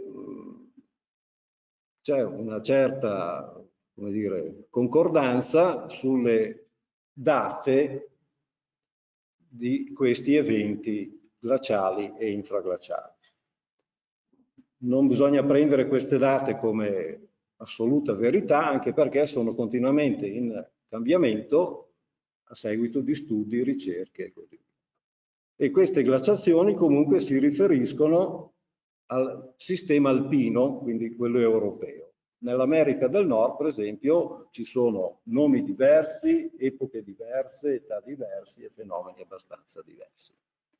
c'è una certa, come dire, concordanza sulle date di questi eventi glaciali e infraglaciali. Non bisogna prendere queste date come assoluta verità, anche perché sono continuamente in cambiamento a seguito di studi, ricerche e così via. E queste glaciazioni comunque si riferiscono al sistema alpino, quindi quello europeo. Nell'America del Nord, per esempio, ci sono nomi diversi, epoche diverse, età diverse e fenomeni abbastanza diversi.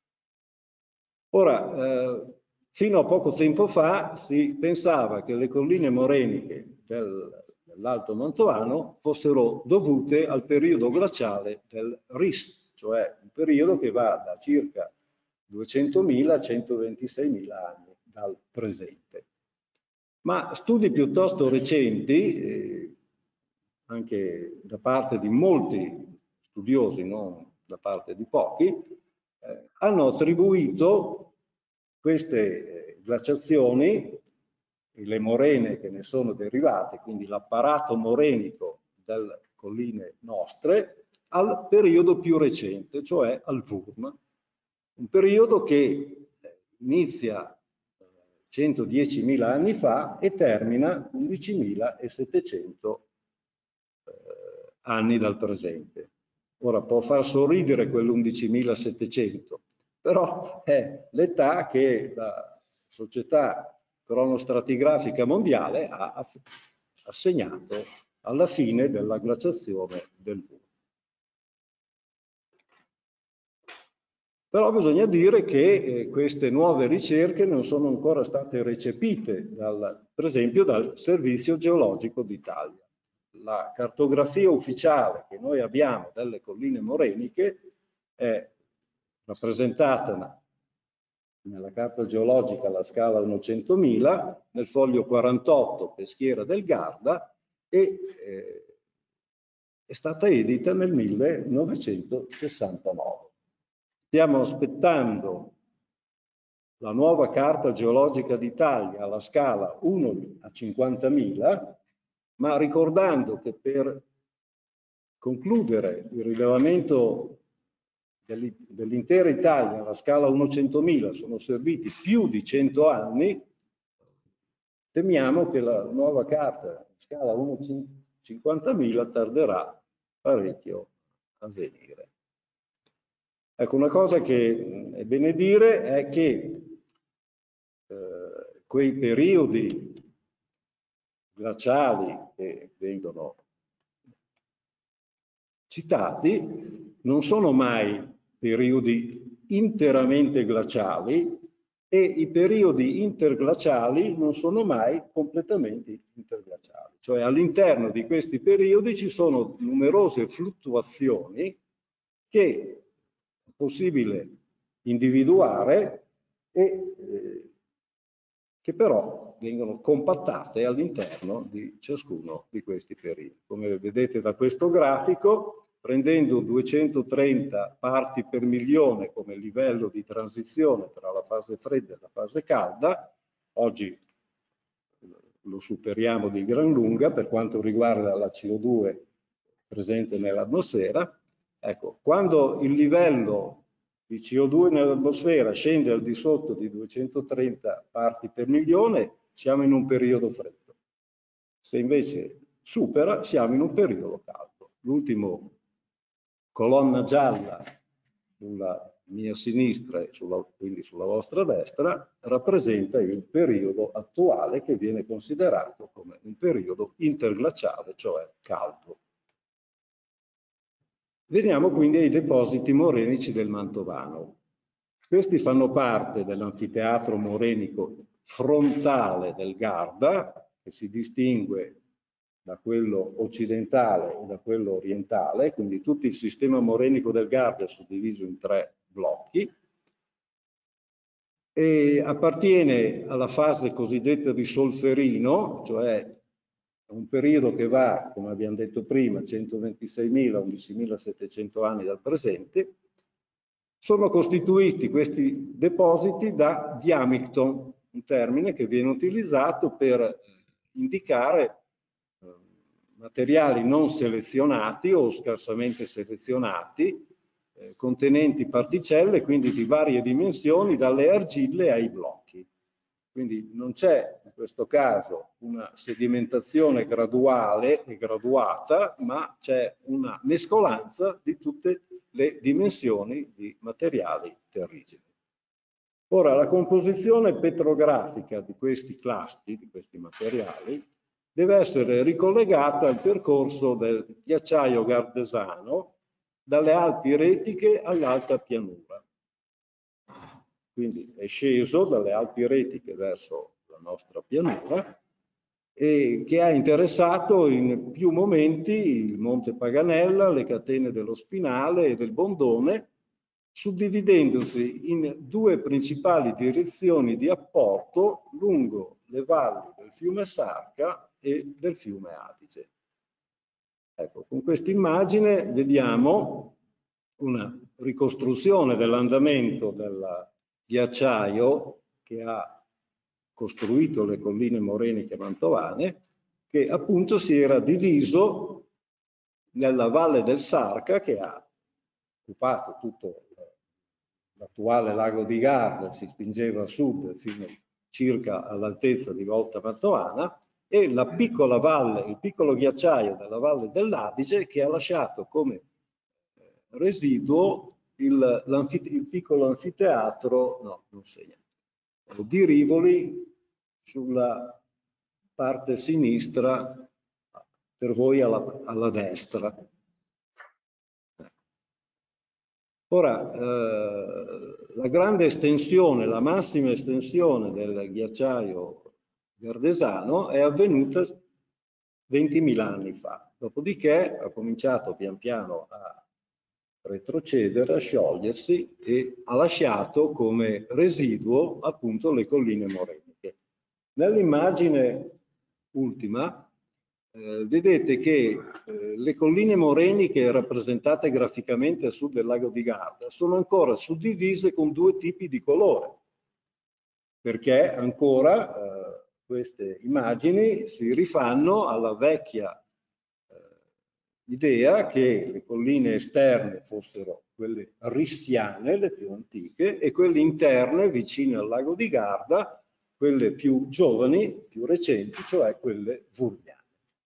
Ora, eh, fino a poco tempo fa si pensava che le colline moreniche del, dell'Alto Mantovano fossero dovute al periodo glaciale del Ris, cioè un periodo che va da circa duecentomila a centoventiseimila anni dal presente. Ma studi piuttosto recenti, eh, anche da parte di molti studiosi, non da parte di pochi, eh, hanno attribuito queste eh, glaciazioni, le morene che ne sono derivate, quindi l'apparato morenico delle colline nostre, al periodo più recente, cioè al Wurm, un periodo che inizia centodiecimila anni fa e termina undicimilasettecento eh, anni dal presente. Ora può far sorridere quell'undicimilasettecento, però è l'età che la Società Cronostratigrafica Mondiale ha assegnato alla fine della glaciazione del Wurm. Però bisogna dire che eh, queste nuove ricerche non sono ancora state recepite, dal, per esempio, dal Servizio Geologico d'Italia. La cartografia ufficiale che noi abbiamo delle colline moreniche è rappresentata nella carta geologica alla scala uno centomila, nel foglio quarantotto Peschiera del Garda e eh, è stata edita nel millenovecentosessantanove. Stiamo aspettando la nuova carta geologica d'Italia alla scala uno a cinquantamila, ma ricordando che per concludere il rilevamento dell'intera Italia alla scala uno a centomila sono serviti più di cento anni, temiamo che la nuova carta alla scala uno a cinquantamila tarderà parecchio a venire. Ecco, una cosa che è bene dire è che eh, quei periodi glaciali che vengono citati non sono mai periodi interamente glaciali e i periodi interglaciali non sono mai completamente interglaciali. Cioè all'interno di questi periodi ci sono numerose fluttuazioni che possibile individuare e eh, che però vengono compattate all'interno di ciascuno di questi periodi. Come vedete da questo grafico, prendendo duecentotrenta parti per milione come livello di transizione tra la fase fredda e la fase calda, oggi lo superiamo di gran lunga per quanto riguarda la C O due presente nell'atmosfera. Ecco, quando il livello di C O due nell'atmosfera scende al di sotto di duecentotrenta parti per milione, siamo in un periodo freddo. Se invece supera, siamo in un periodo caldo. L'ultimo colonna gialla sulla mia sinistra e sulla, quindi sulla vostra destra rappresenta il periodo attuale che viene considerato come un periodo interglaciale, cioè caldo. Veniamo quindi ai depositi morenici del Mantovano. Questi fanno parte dell'anfiteatro morenico frontale del Garda, che si distingue da quello occidentale e da quello orientale, quindi tutto il sistema morenico del Garda è suddiviso in tre blocchi, e appartiene alla fase cosiddetta di Solferino, cioè un periodo che va, come abbiamo detto prima, centoventiseimila a undicimilasettecento anni dal presente. Sono costituiti questi depositi da diamicton, un termine che viene utilizzato per indicare eh, materiali non selezionati o scarsamente selezionati, eh, contenenti particelle, quindi di varie dimensioni, dalle argille ai blocchi. Quindi non c'è in questo caso una sedimentazione graduale e graduata, ma c'è una mescolanza di tutte le dimensioni di materiali terrigeni. Ora, la composizione petrografica di questi clasti, di questi materiali, deve essere ricollegata al percorso del ghiacciaio gardesano dalle Alpi Retiche all'alta pianura. Quindi è sceso dalle Alpi Retiche verso la nostra pianura e che ha interessato in più momenti il Monte Paganella, le catene dello Spinale e del Bondone, suddividendosi in due principali direzioni di apporto lungo le valli del fiume Sarca e del fiume Adige. Ecco, con questa immagine vediamo una ricostruzione dell'andamento del ghiacciaio che ha costruito le colline moreniche mantovane, che appunto si era diviso nella valle del Sarca, che ha occupato tutto l'attuale lago di Garda, si spingeva a sud fino circa all'altezza di Volta Mantovana, e la piccola valle, il piccolo ghiacciaio della valle dell'Adige, che ha lasciato come residuo il, il piccolo anfiteatro, no, non segna, di Rivoli sulla parte sinistra, per voi alla, alla destra. Ora, eh, la grande estensione, la massima estensione del ghiacciaio gardesano è avvenuta ventimila anni fa, dopodiché ha cominciato pian piano a retrocedere, a sciogliersi e ha lasciato come residuo appunto le colline moreniche. Nell'immagine ultima eh, vedete che eh, le colline moreniche rappresentate graficamente a sud del lago di Garda sono ancora suddivise con due tipi di colore, perché ancora eh, queste immagini si rifanno alla vecchia eh, idea che le colline esterne fossero quelle rissiane, le più antiche, e quelle interne, vicine al lago di Garda, quelle più giovani, più recenti, cioè quelle vurliane.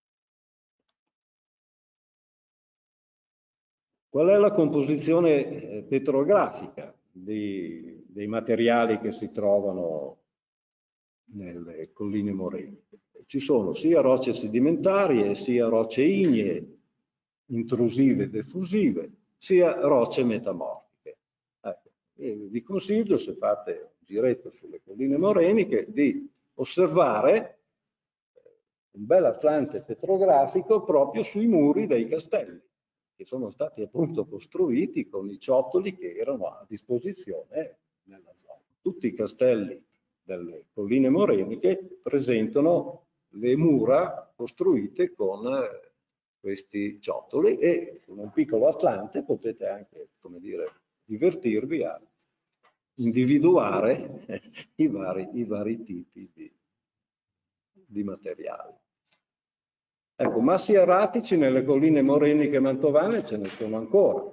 Qual è la composizione petrografica dei, dei materiali che si trovano nelle colline moreniche? Ci sono sia rocce sedimentarie, sia rocce ignee, intrusive e diffusive, sia rocce metamorfiche. Ecco, vi consiglio, se fate un giretto sulle colline moreniche, di osservare un bel atlante petrografico proprio sui muri dei castelli, che sono stati appunto costruiti con i ciottoli che erano a disposizione nella zona. Tutti i castelli delle colline moreniche presentano le mura costruite con questi ciottoli e con un piccolo atlante potete anche, come dire, divertirvi a individuare i vari, i vari tipi di, di materiali. Ecco, massi erratici nelle colline moreniche mantovane ce ne sono ancora,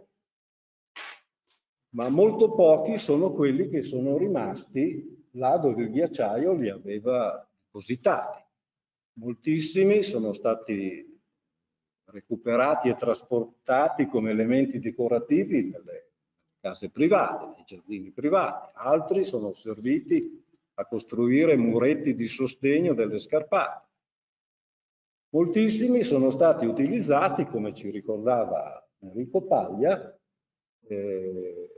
ma molto pochi sono quelli che sono rimasti là dove il ghiacciaio li aveva depositati. Moltissimi sono stati recuperati e trasportati come elementi decorativi nelle case private, nei giardini privati. Altri sono serviti a costruire muretti di sostegno delle scarpate. Moltissimi sono stati utilizzati, come ci ricordava Enrico Paglia, eh,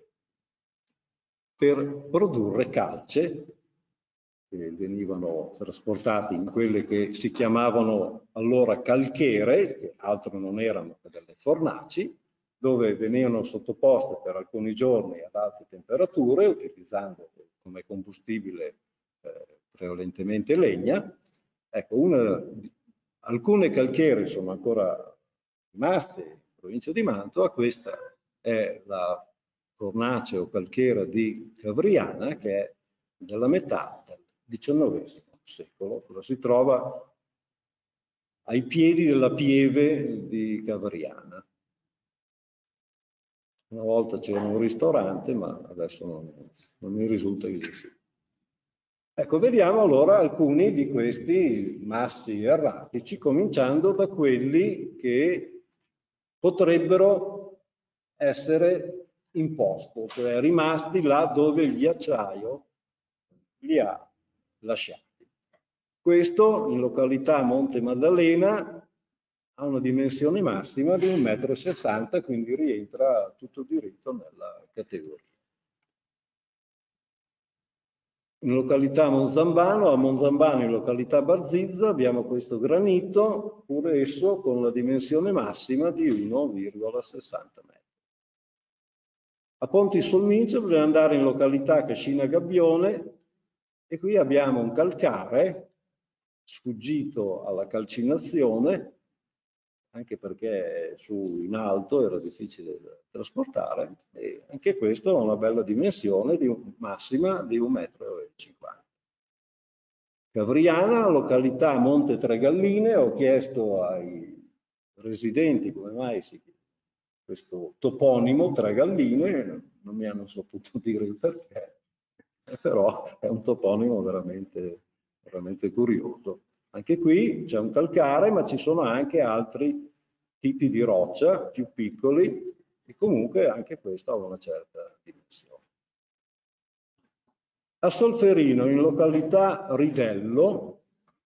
per produrre calce, che venivano trasportati in quelle che si chiamavano allora calchere, che altro non erano che delle fornaci, dove venivano sottoposte per alcuni giorni ad alte temperature, utilizzando come combustibile eh, prevalentemente legna. Ecco, una, alcune calchere sono ancora rimaste in provincia di Mantova. Questa è la fornace o calchera di Cavriana, che è della metà del diciannovesimo secolo. Ora si trova ai piedi della pieve di Cavriana. Una volta c'era un ristorante, ma adesso non, non mi risulta che ci sia. Ecco, vediamo allora alcuni di questi massi erratici, cominciando da quelli che potrebbero essere in posto, cioè rimasti là dove il ghiacciaio li ha lasciati. Questo in località Monte Maddalena ha una dimensione massima di un metro e sessanta, quindi rientra tutto diritto nella categoria. In località Monzambano, a Monzambano in località Barzizza abbiamo questo granito, pure esso con la dimensione massima di uno virgola sessanta metri. A Ponti sul Mincio bisogna andare in località Cascina Gabbione e qui abbiamo un calcare sfuggito alla calcinazione, anche perché su in alto era difficile da trasportare, e anche questo ha una bella dimensione di un, massima di un metro e cinquanta. Cavriana, località Monte Tre Galline, ho chiesto ai residenti come mai si questo toponimo Tre Galline, non mi hanno saputo dire il perché, però è un toponimo veramente, veramente curioso. Anche qui c'è un calcare, ma ci sono anche altri tipi di roccia più piccoli e comunque anche questo ha una certa dimensione. A Solferino, in località Ridello,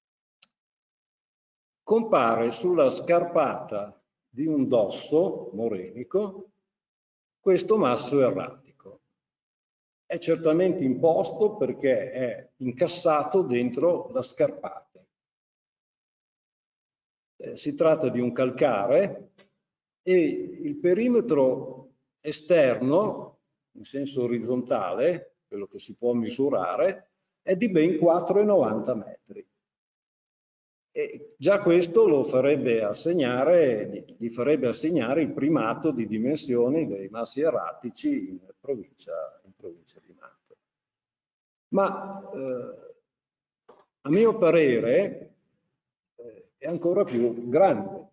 compare sulla scarpata di un dosso morenico questo masso erratico. È certamente imposto perché è incassato dentro la scarpata. Eh, si tratta di un calcare e il perimetro esterno, in senso orizzontale, quello che si può misurare, è di ben quattro virgola novanta metri. E già questo lo farebbe assegnare, gli farebbe assegnare il primato di dimensioni dei massi erratici in provincia, in provincia di Mantova. Ma eh, a mio parere eh, è ancora più grande.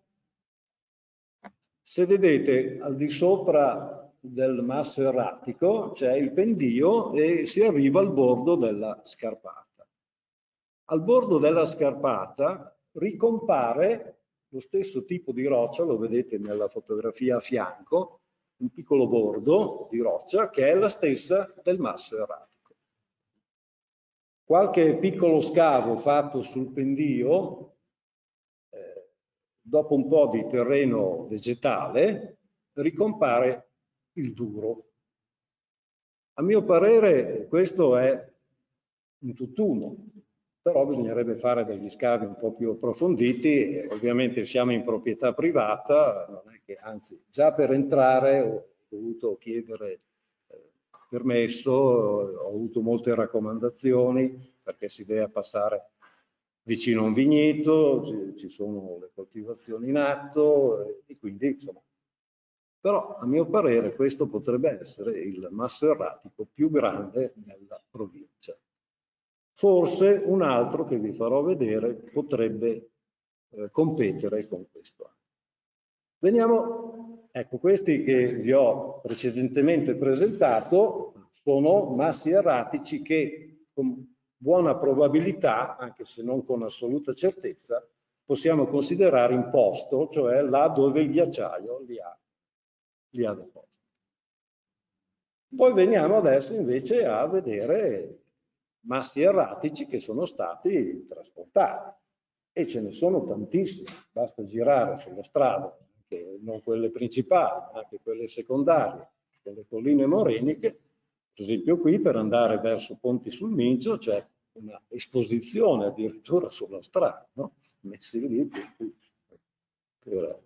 Se vedete al di sopra del masso erratico c'è il pendio e si arriva al bordo della scarpata. Al bordo della scarpata ricompare lo stesso tipo di roccia, lo vedete nella fotografia a fianco, un piccolo bordo di roccia che è la stessa del masso erratico. Qualche piccolo scavo fatto sul pendio, eh, dopo un po' di terreno vegetale, ricompare il duro. A mio parere questo è un tutt'uno. Però bisognerebbe fare degli scavi un po' più approfonditi e ovviamente siamo in proprietà privata, non è che, anzi già per entrare ho dovuto chiedere eh, permesso, ho avuto molte raccomandazioni perché si deve passare vicino a un vigneto, ci, ci sono le coltivazioni in atto e, e quindi insomma. Però a mio parere questo potrebbe essere il masso erratico più grande della provincia. Forse un altro che vi farò vedere potrebbe eh, competere con questo. Veniamo, ecco, questi che vi ho precedentemente presentato sono massi erratici che con buona probabilità, anche se non con assoluta certezza, possiamo considerare in posto, cioè là dove il ghiacciaio li ha, li ha deposti. Poi veniamo adesso invece a vedere massi erratici che sono stati trasportati e ce ne sono tantissimi, basta girare sulla strada, anche non quelle principali, ma anche quelle secondarie, quelle colline moreniche. Per esempio qui per andare verso Ponti sul Mincio c'è una esposizione addirittura sulla strada, no? Messi lì per, per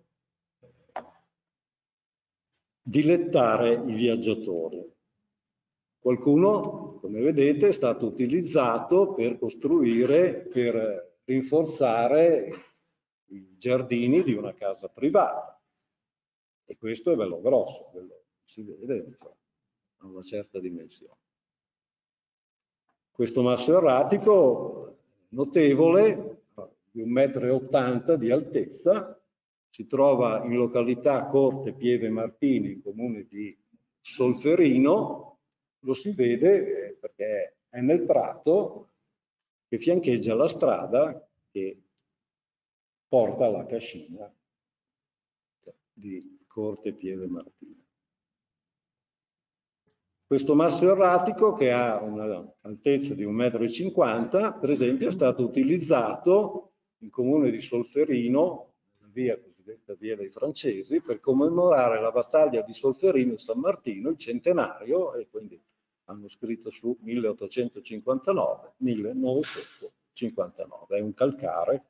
dilettare i viaggiatori. Qualcuno, come vedete, è stato utilizzato per costruire, per rinforzare i giardini di una casa privata. E questo è bello grosso, bello, si vede, cioè, ha una certa dimensione. Questo masso erratico notevole, di un metro e ottanta di altezza, si trova in località Corte Pieve Martini, in comune di Solferino. Lo si vede perché è nel prato che fiancheggia la strada che porta alla cascina di Corte Pieve Martini. Questo masso erratico, che ha un'altezza di un metro e cinquanta, per esempio, è stato utilizzato in comune di Solferino, via cosiddetta via dei Francesi, per commemorare la battaglia di Solferino e San Martino, il centenario, e quindi hanno scritto su milleottocentocinquantanove, millenovecentocinquantanove, è un calcare.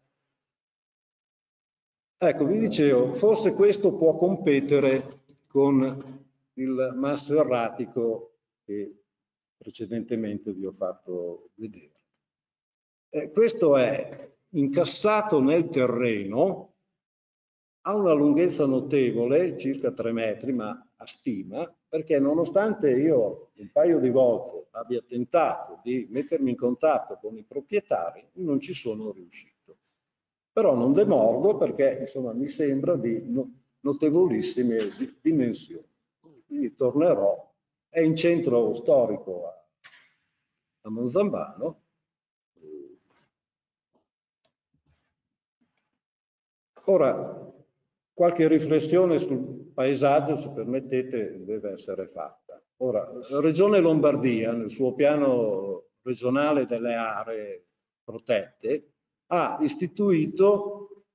Ecco, vi dicevo, forse questo può competere con il masso erratico che precedentemente vi ho fatto vedere. Eh, questo è incassato nel terreno, ha una lunghezza notevole, circa tre metri, ma a stima, perché nonostante io un paio di volte abbia tentato di mettermi in contatto con i proprietari, non ci sono riuscito. Però non demordo perché, insomma, mi sembra di notevolissime dimensioni. Quindi tornerò, è in centro storico a, a Monzambano. Ora, qualche riflessione sul paesaggio, se permettete, deve essere fatta. Ora, la Regione Lombardia, nel suo piano regionale delle aree protette, ha istituito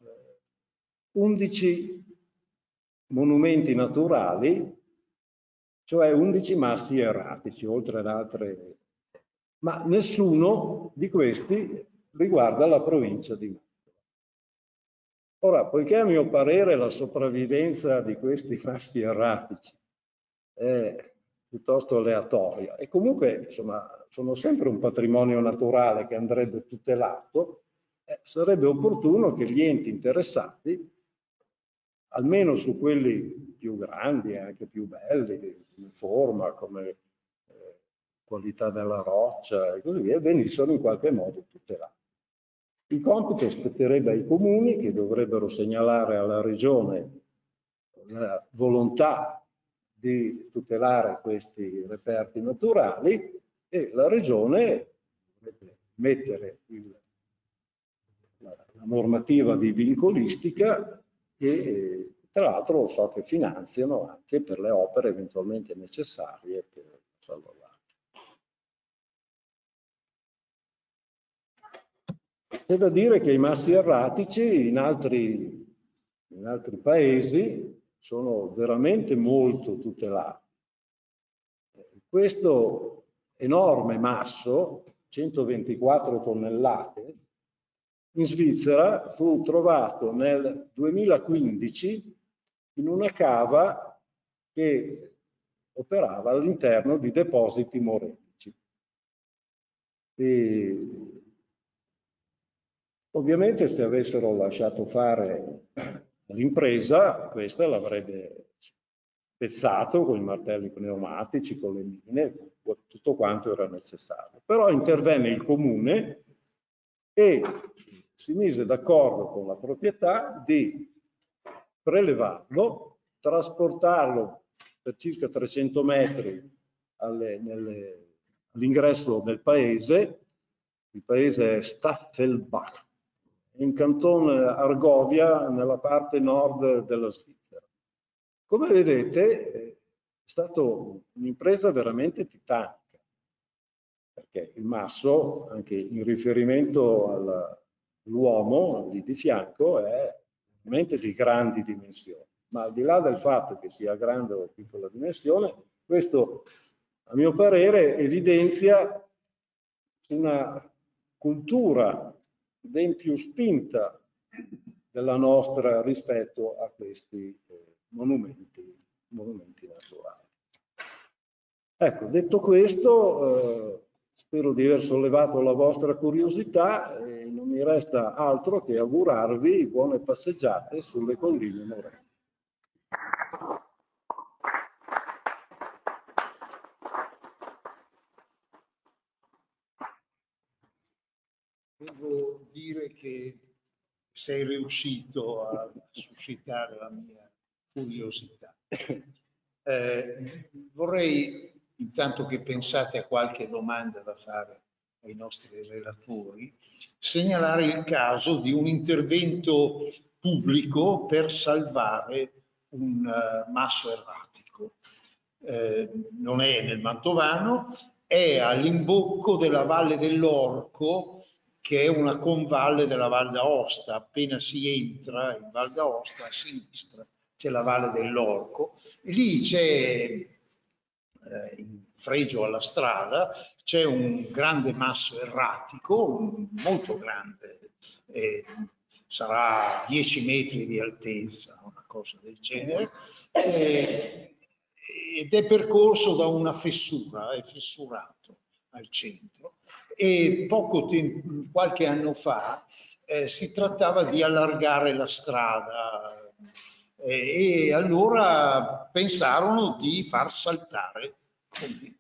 undici monumenti naturali, cioè undici massi erratici, oltre ad altre, ma nessuno di questi riguarda la provincia di Mantova. Ora, poiché a mio parere la sopravvivenza di questi massi erratici è piuttosto aleatoria e comunque, insomma, sono sempre un patrimonio naturale che andrebbe tutelato, eh, sarebbe opportuno che gli enti interessati, almeno su quelli più grandi e anche più belli, come forma, come eh, qualità della roccia e così via, venissero in qualche modo tutelati. Il compito spetterebbe ai comuni, che dovrebbero segnalare alla regione la volontà di tutelare questi reperti naturali, e la regione dovrebbe mettere il, la, la normativa di vincolistica e tra l'altro so che finanziano anche per le opere eventualmente necessarie per salvaguardare. C'è da dire che i massi erratici in altri, in altri paesi sono veramente molto tutelati. Questo enorme masso, centoventiquattro tonnellate, in Svizzera fu trovato nel duemilaquindici in una cava che operava all'interno di depositi morenici. E ovviamente se avessero lasciato fare l'impresa, questa l'avrebbe spezzato con i martelli pneumatici, con le mine, tutto quanto era necessario. Però intervenne il comune e si mise d'accordo con la proprietà di prelevarlo, trasportarlo per circa trecento metri all'ingresso del paese. Il paese è Staffelbach, in Canton Argovia, nella parte nord della Svizzera. Come vedete è stata un'impresa veramente titanica, perché il masso, anche in riferimento all'uomo lì di fianco, è veramente di grandi dimensioni. Ma al di là del fatto che sia grande o piccola dimensione, questo, a mio parere, evidenzia una cultura ben più spinta della nostra rispetto a questi eh, monumenti, monumenti naturali. Ecco, detto questo, eh, spero di aver sollevato la vostra curiosità e non mi resta altro che augurarvi buone passeggiate sulle colline morene. Devo dire che sei riuscito a suscitare la mia curiosità. Eh, vorrei, intanto che pensate a qualche domanda da fare ai nostri relatori, segnalare il caso di un intervento pubblico per salvare un uh, masso erratico. eh, non è nel Mantovano, è all'imbocco della Valle dell'Orco, che è una convalle della Val d'Aosta. Appena si entra in Val d'Aosta, a sinistra c'è la Valle dell'Orco, e lì c'è, eh, in fregio alla strada, c'è un grande masso erratico, molto grande, eh, sarà dieci metri di altezza, una cosa del genere, eh, ed è percorso da una fessura, è fessurato al centro, e poco tempo, qualche anno fa, eh, si trattava di allargare la strada, eh, e allora pensarono di far saltare, quindi,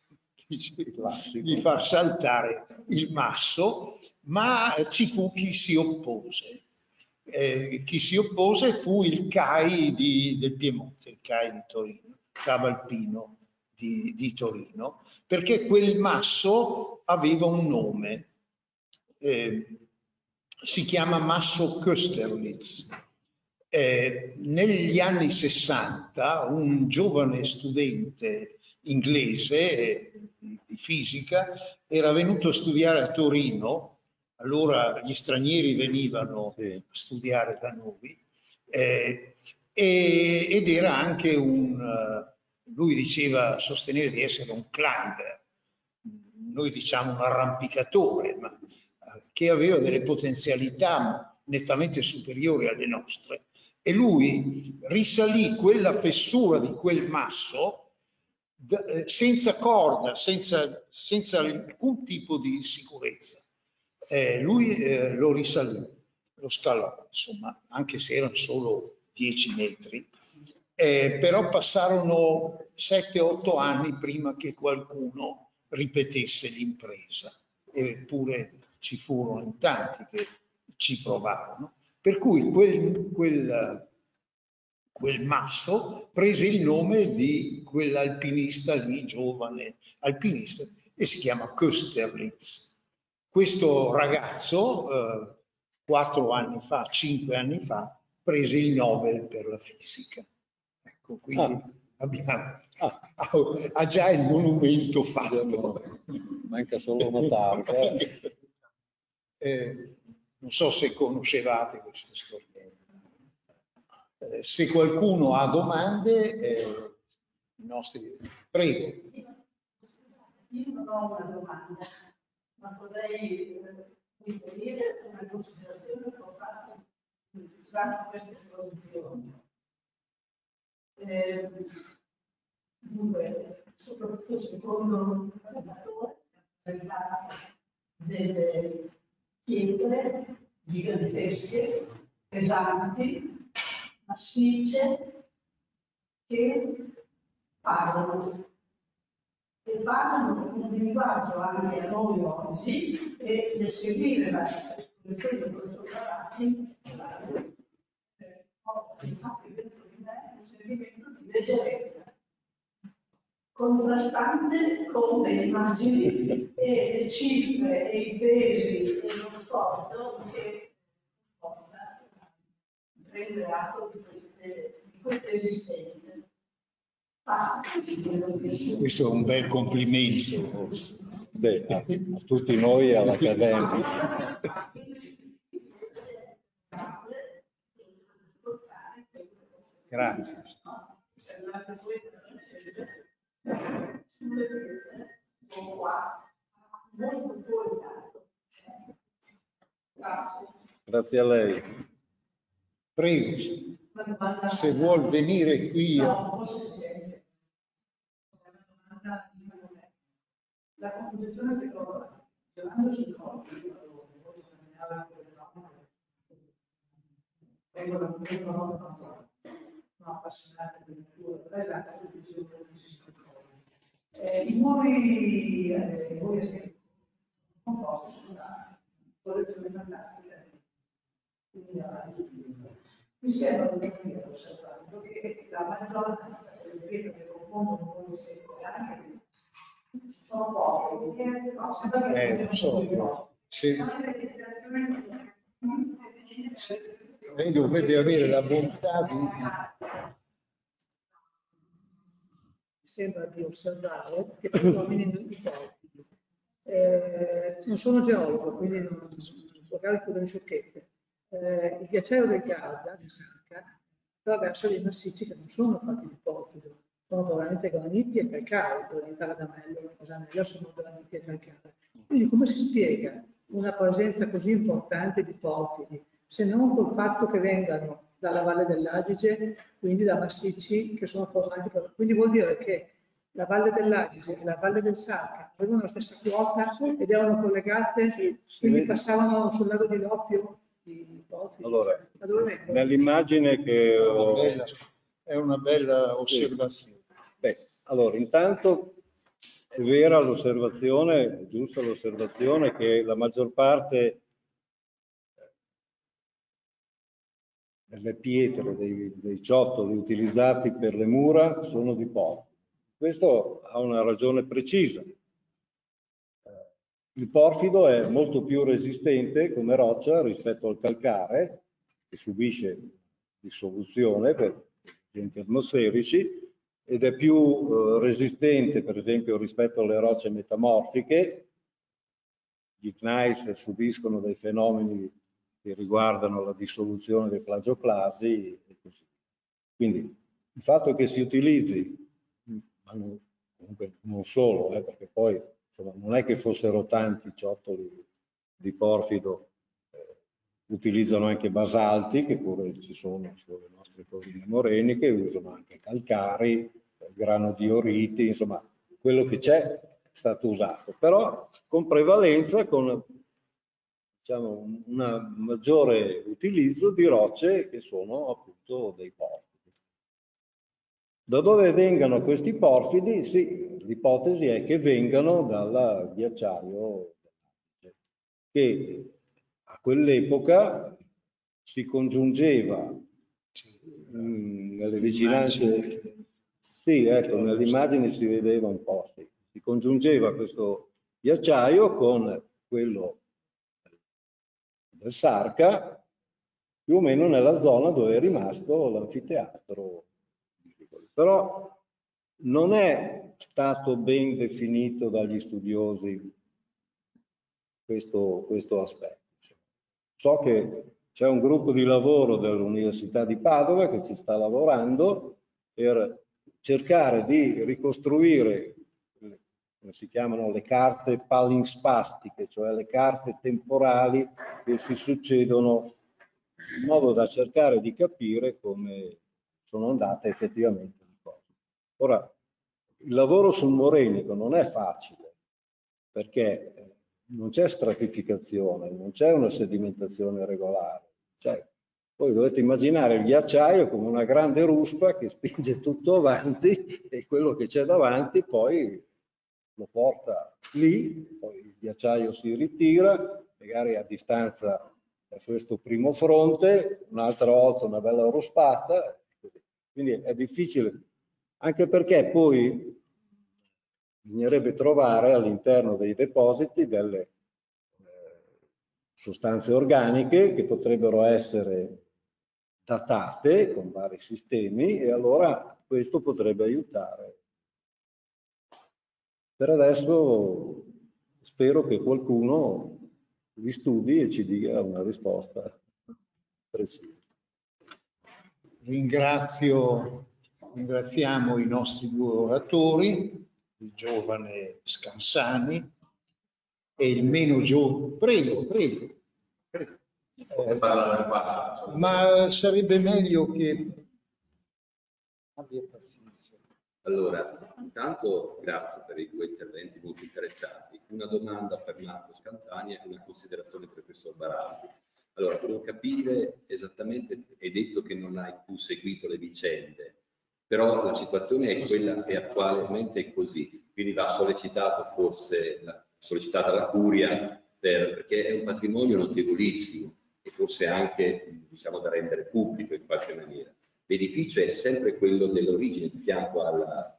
di far saltare il masso, ma ci fu chi si oppose. Eh, chi si oppose fu il C A I di, del Piemonte, il C A I di Torino, Cavalpino di, di Torino, perché quel masso aveva un nome, eh, si chiama masso Kösterlitz. Eh, negli anni sessanta un giovane studente inglese eh, di, di fisica era venuto a studiare a Torino. Allora gli stranieri venivano sì. a studiare da noi, eh, e, ed era anche un, uh, lui diceva, sostenere di essere un climber, noi diciamo un arrampicatore, ma uh, che aveva delle potenzialità nettamente superiori alle nostre, e lui risalì quella fessura di quel masso d- senza corda, senza, senza alcun tipo di sicurezza. Eh, lui eh, lo risalì, lo scalò, insomma, anche se erano solo dieci metri, eh, però passarono sette otto anni prima che qualcuno ripetesse l'impresa, eppure ci furono in tanti che ci provarono, per cui quel, quel, quel masso prese il nome di quell'alpinista lì, giovane alpinista, e si chiama Kösterlitz. Questo ragazzo, eh, quattro anni fa, cinque anni fa, prese il Nobel per la fisica. Ecco, quindi ah. abbiamo, ah. ha già il monumento fatto. Manca solo una targa. eh, non so se conoscevate queste storie. Eh, se qualcuno ha domande, eh, i nostri... Prego. Io non ho una domanda, ma vorrei riferire una considerazione che ho fatto durante questa esposizione. Eh, dunque, soprattutto secondo il relatore, delle pietre gigantesche, pesanti, massicce, che parlano. E parlano con un linguaggio anche a noi oggi, e nel seguire la esposizione di questo carattere, ho infatti dentro di me un sentimento di leggerezza, contrastante con le immagini e le cifre e i pesi e lo sforzo che porta a prendere atto di queste, di queste esistenze. Questo è un bel complimento. Beh, a, a tutti noi all'Accademia. Grazie. Grazie a lei. Prego, se vuol venire qui. La composizione che trovo girando sul corpo, vengono vengono appassionati di natura, esatto, i muri eh, muri sono composti sulla collezione fantastica. Mi sembra di capire, osservando, che la maggioranza delle pietre che compongono i muri secoli anche sono poche, eh, non so, se, se lei dovrebbe avere la bontà di, sembra di osservare che predominino i porfidi. Eh, non sono geologo, quindi non, magari potranno sciocchezze. Eh, il ghiacciaio del Garda, di Sanca, attraversa dei massicci che non sono fatti di porfido, sono probabilmente graniti e calcare, probabilmente l'Adamello, la Cosanella sono graniti e calcare. Quindi come si spiega una presenza così importante di porfidi, se non col fatto che vengano dalla Valle dell'Adige, quindi da massicci che sono formati per... Quindi vuol dire che la Valle dell'Adige e la Valle del Sarca avevano la stessa quota ed erano collegate, sì, quindi passavano sul lago di Loppio i porfidi. Allora, nell'immagine che ho... È una bella, è una bella osservazione. Sì. Beh, allora, intanto è vera l'osservazione, è giusta l'osservazione che la maggior parte delle pietre, dei, dei ciottoli utilizzati per le mura sono di porfido. Questo ha una ragione precisa. Il porfido è molto più resistente come roccia rispetto al calcare, che subisce dissoluzione per agenti atmosferici, ed è più eh, resistente, per esempio, rispetto alle rocce metamorfiche. Gli gneiss subiscono dei fenomeni che riguardano la dissoluzione dei plagioclasi e così. Quindi il fatto che si utilizzi, ma non, comunque non solo, eh, perché poi insomma, non è che fossero tanti ciottoli di porfido, eh, utilizzano anche basalti, che pure ci sono sulle nostre colline moreniche, usano anche calcari, grano di oriti, insomma quello che c'è è stato usato, però con prevalenza con diciamo, un maggiore utilizzo di rocce che sono appunto dei porfidi. Da dove vengano questi porfidi? Sì, l'ipotesi è che vengano dal ghiacciaio, che a quell'epoca si congiungeva mh, nelle vicinanze, sì, ecco, nelle immagini si vedeva un po', sì. Si congiungeva questo ghiacciaio con quello del Sarca, più o meno nella zona dove è rimasto l'anfiteatro. Però non è stato ben definito dagli studiosi questo, questo aspetto. So che c'è un gruppo di lavoro dell'Università di Padova che ci sta lavorando per cercare di ricostruire, come si chiamano, le carte palinspastiche, cioè le carte temporali che si succedono, in modo da cercare di capire come sono andate effettivamente le cose. Ora, il lavoro sul morenico non è facile, perché non c'è stratificazione, non c'è una sedimentazione regolare. Cioè, voi dovete immaginare il ghiacciaio come una grande ruspa che spinge tutto avanti e quello che c'è davanti poi lo porta lì, poi il ghiacciaio si ritira, magari a distanza da questo primo fronte, un'altra volta una bella ruspata, quindi è difficile, anche perché poi bisognerebbe trovare all'interno dei depositi delle eh, sostanze organiche che potrebbero essere datate con vari sistemi e allora questo potrebbe aiutare. Per adesso spero che qualcuno li studi e ci dia una risposta precisa. Ringrazio, ringraziamo i nostri due oratori, il giovane Scansani e il meno giovane. Prego, prego. prego. Eh, ma sarebbe meglio che abbia pazienza. Allora, intanto grazie per i due interventi molto interessanti. Una domanda per Marco Scanzani e una considerazione per il professor Baraldi. Allora, volevo capire esattamente, hai detto che non hai più seguito le vicende, però la situazione è quella che attualmente è così, quindi va sollecitato forse, la, sollecitata la curia, per, perché è un patrimonio notevolissimo e forse anche, diciamo, da rendere pubblico in qualche maniera. L'edificio è sempre quello dell'origine, di fianco alla...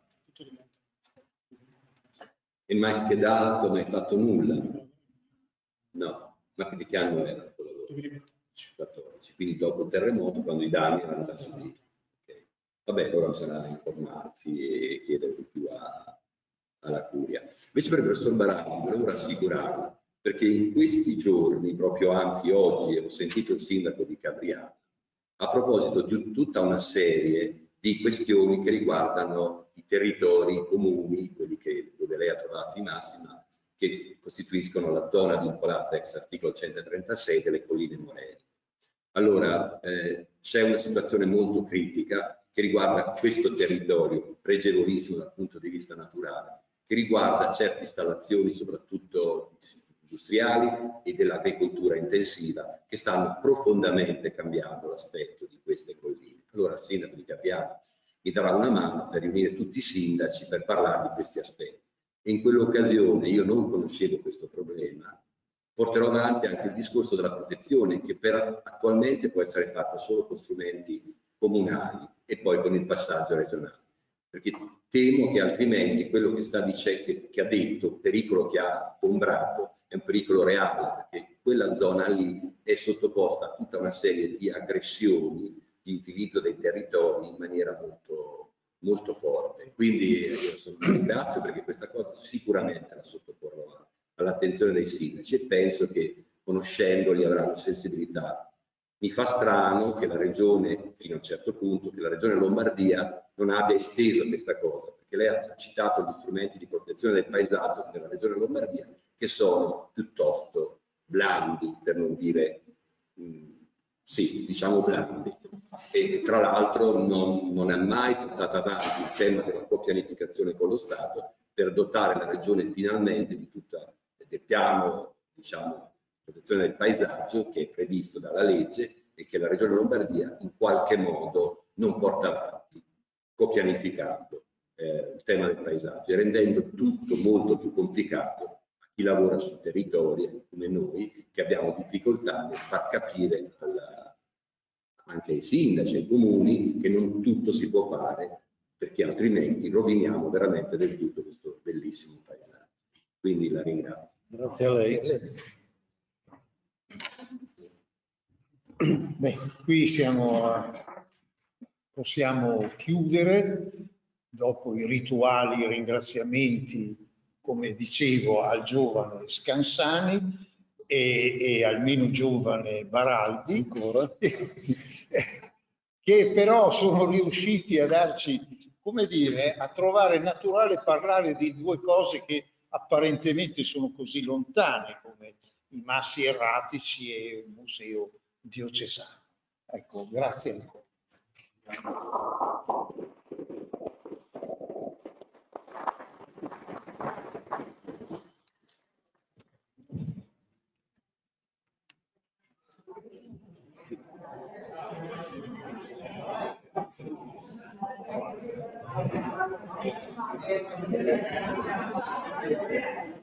E mai schedato, mai fatto nulla? No, ma di che anno era quello? quattordici, quindi dopo il terremoto, quando i danni erano già subiti. Okay. vabbè, ora bisogna informarsi e chiedere di più a, alla curia. Invece per il professor Baraldi volevo rassicurarlo, perché in questi giorni, proprio anzi oggi, ho sentito il sindaco di Cabriano a proposito di tutta una serie di questioni che riguardano i territori, i comuni, quelli che, dove lei ha trovato i massima, che costituiscono la zona vincolata ex articolo centotrentasei delle colline Morene. Allora, eh, c'è una situazione molto critica che riguarda questo territorio, pregevolissimo dal punto di vista naturale, che riguarda certe installazioni, soprattutto industriali e dell'agricoltura intensiva, che stanno profondamente cambiando l'aspetto di queste colline. Allora il sindaco di Capiano mi darà una mano per riunire tutti i sindaci per parlare di questi aspetti. E in quell'occasione io non conoscevo questo problema, porterò avanti anche il discorso della protezione, che per attualmente può essere fatta solo con strumenti comunali e poi con il passaggio regionale, perché temo che altrimenti quello che sta dicendo, che, che ha detto, il pericolo che ha ombrato, è un pericolo reale, perché quella zona lì è sottoposta a tutta una serie di aggressioni di utilizzo dei territori in maniera molto, molto forte. Quindi io sono, ringrazio perché questa cosa sicuramente la sottoporrò all'attenzione dei sindaci e penso che conoscendoli avranno sensibilità. Mi fa strano che la regione, fino a un certo punto, che la regione Lombardia non abbia esteso questa cosa, perché lei ha citato gli strumenti di protezione del paesaggio della regione Lombardia, che sono piuttosto blandi, per non dire, mh, sì, diciamo blandi. E tra l'altro non, non è mai portato avanti il tema della copianificazione con lo Stato per dotare la regione finalmente di tutta del piano, diciamo, protezione del paesaggio che è previsto dalla legge e che la regione Lombardia in qualche modo non porta avanti, copianificando eh, il tema del paesaggio e rendendo tutto molto più complicato a chi lavora sul territorio come noi, che abbiamo difficoltà nel far capire alla, anche ai sindaci, ai comuni, che non tutto si può fare, perché altrimenti roviniamo veramente del tutto questo bellissimo paesaggio. Quindi la ringrazio. Grazie a lei. Beh, qui siamo a, possiamo chiudere dopo i rituali ringraziamenti, come dicevo, al giovane Scansani e, e al meno giovane Baraldi, ancora, che però sono riusciti a darci, come dire, a trovare naturale parlare di due cose che apparentemente sono così lontane come i massi erratici e il museo diocesano. Ecco, grazie ancora. Grazie.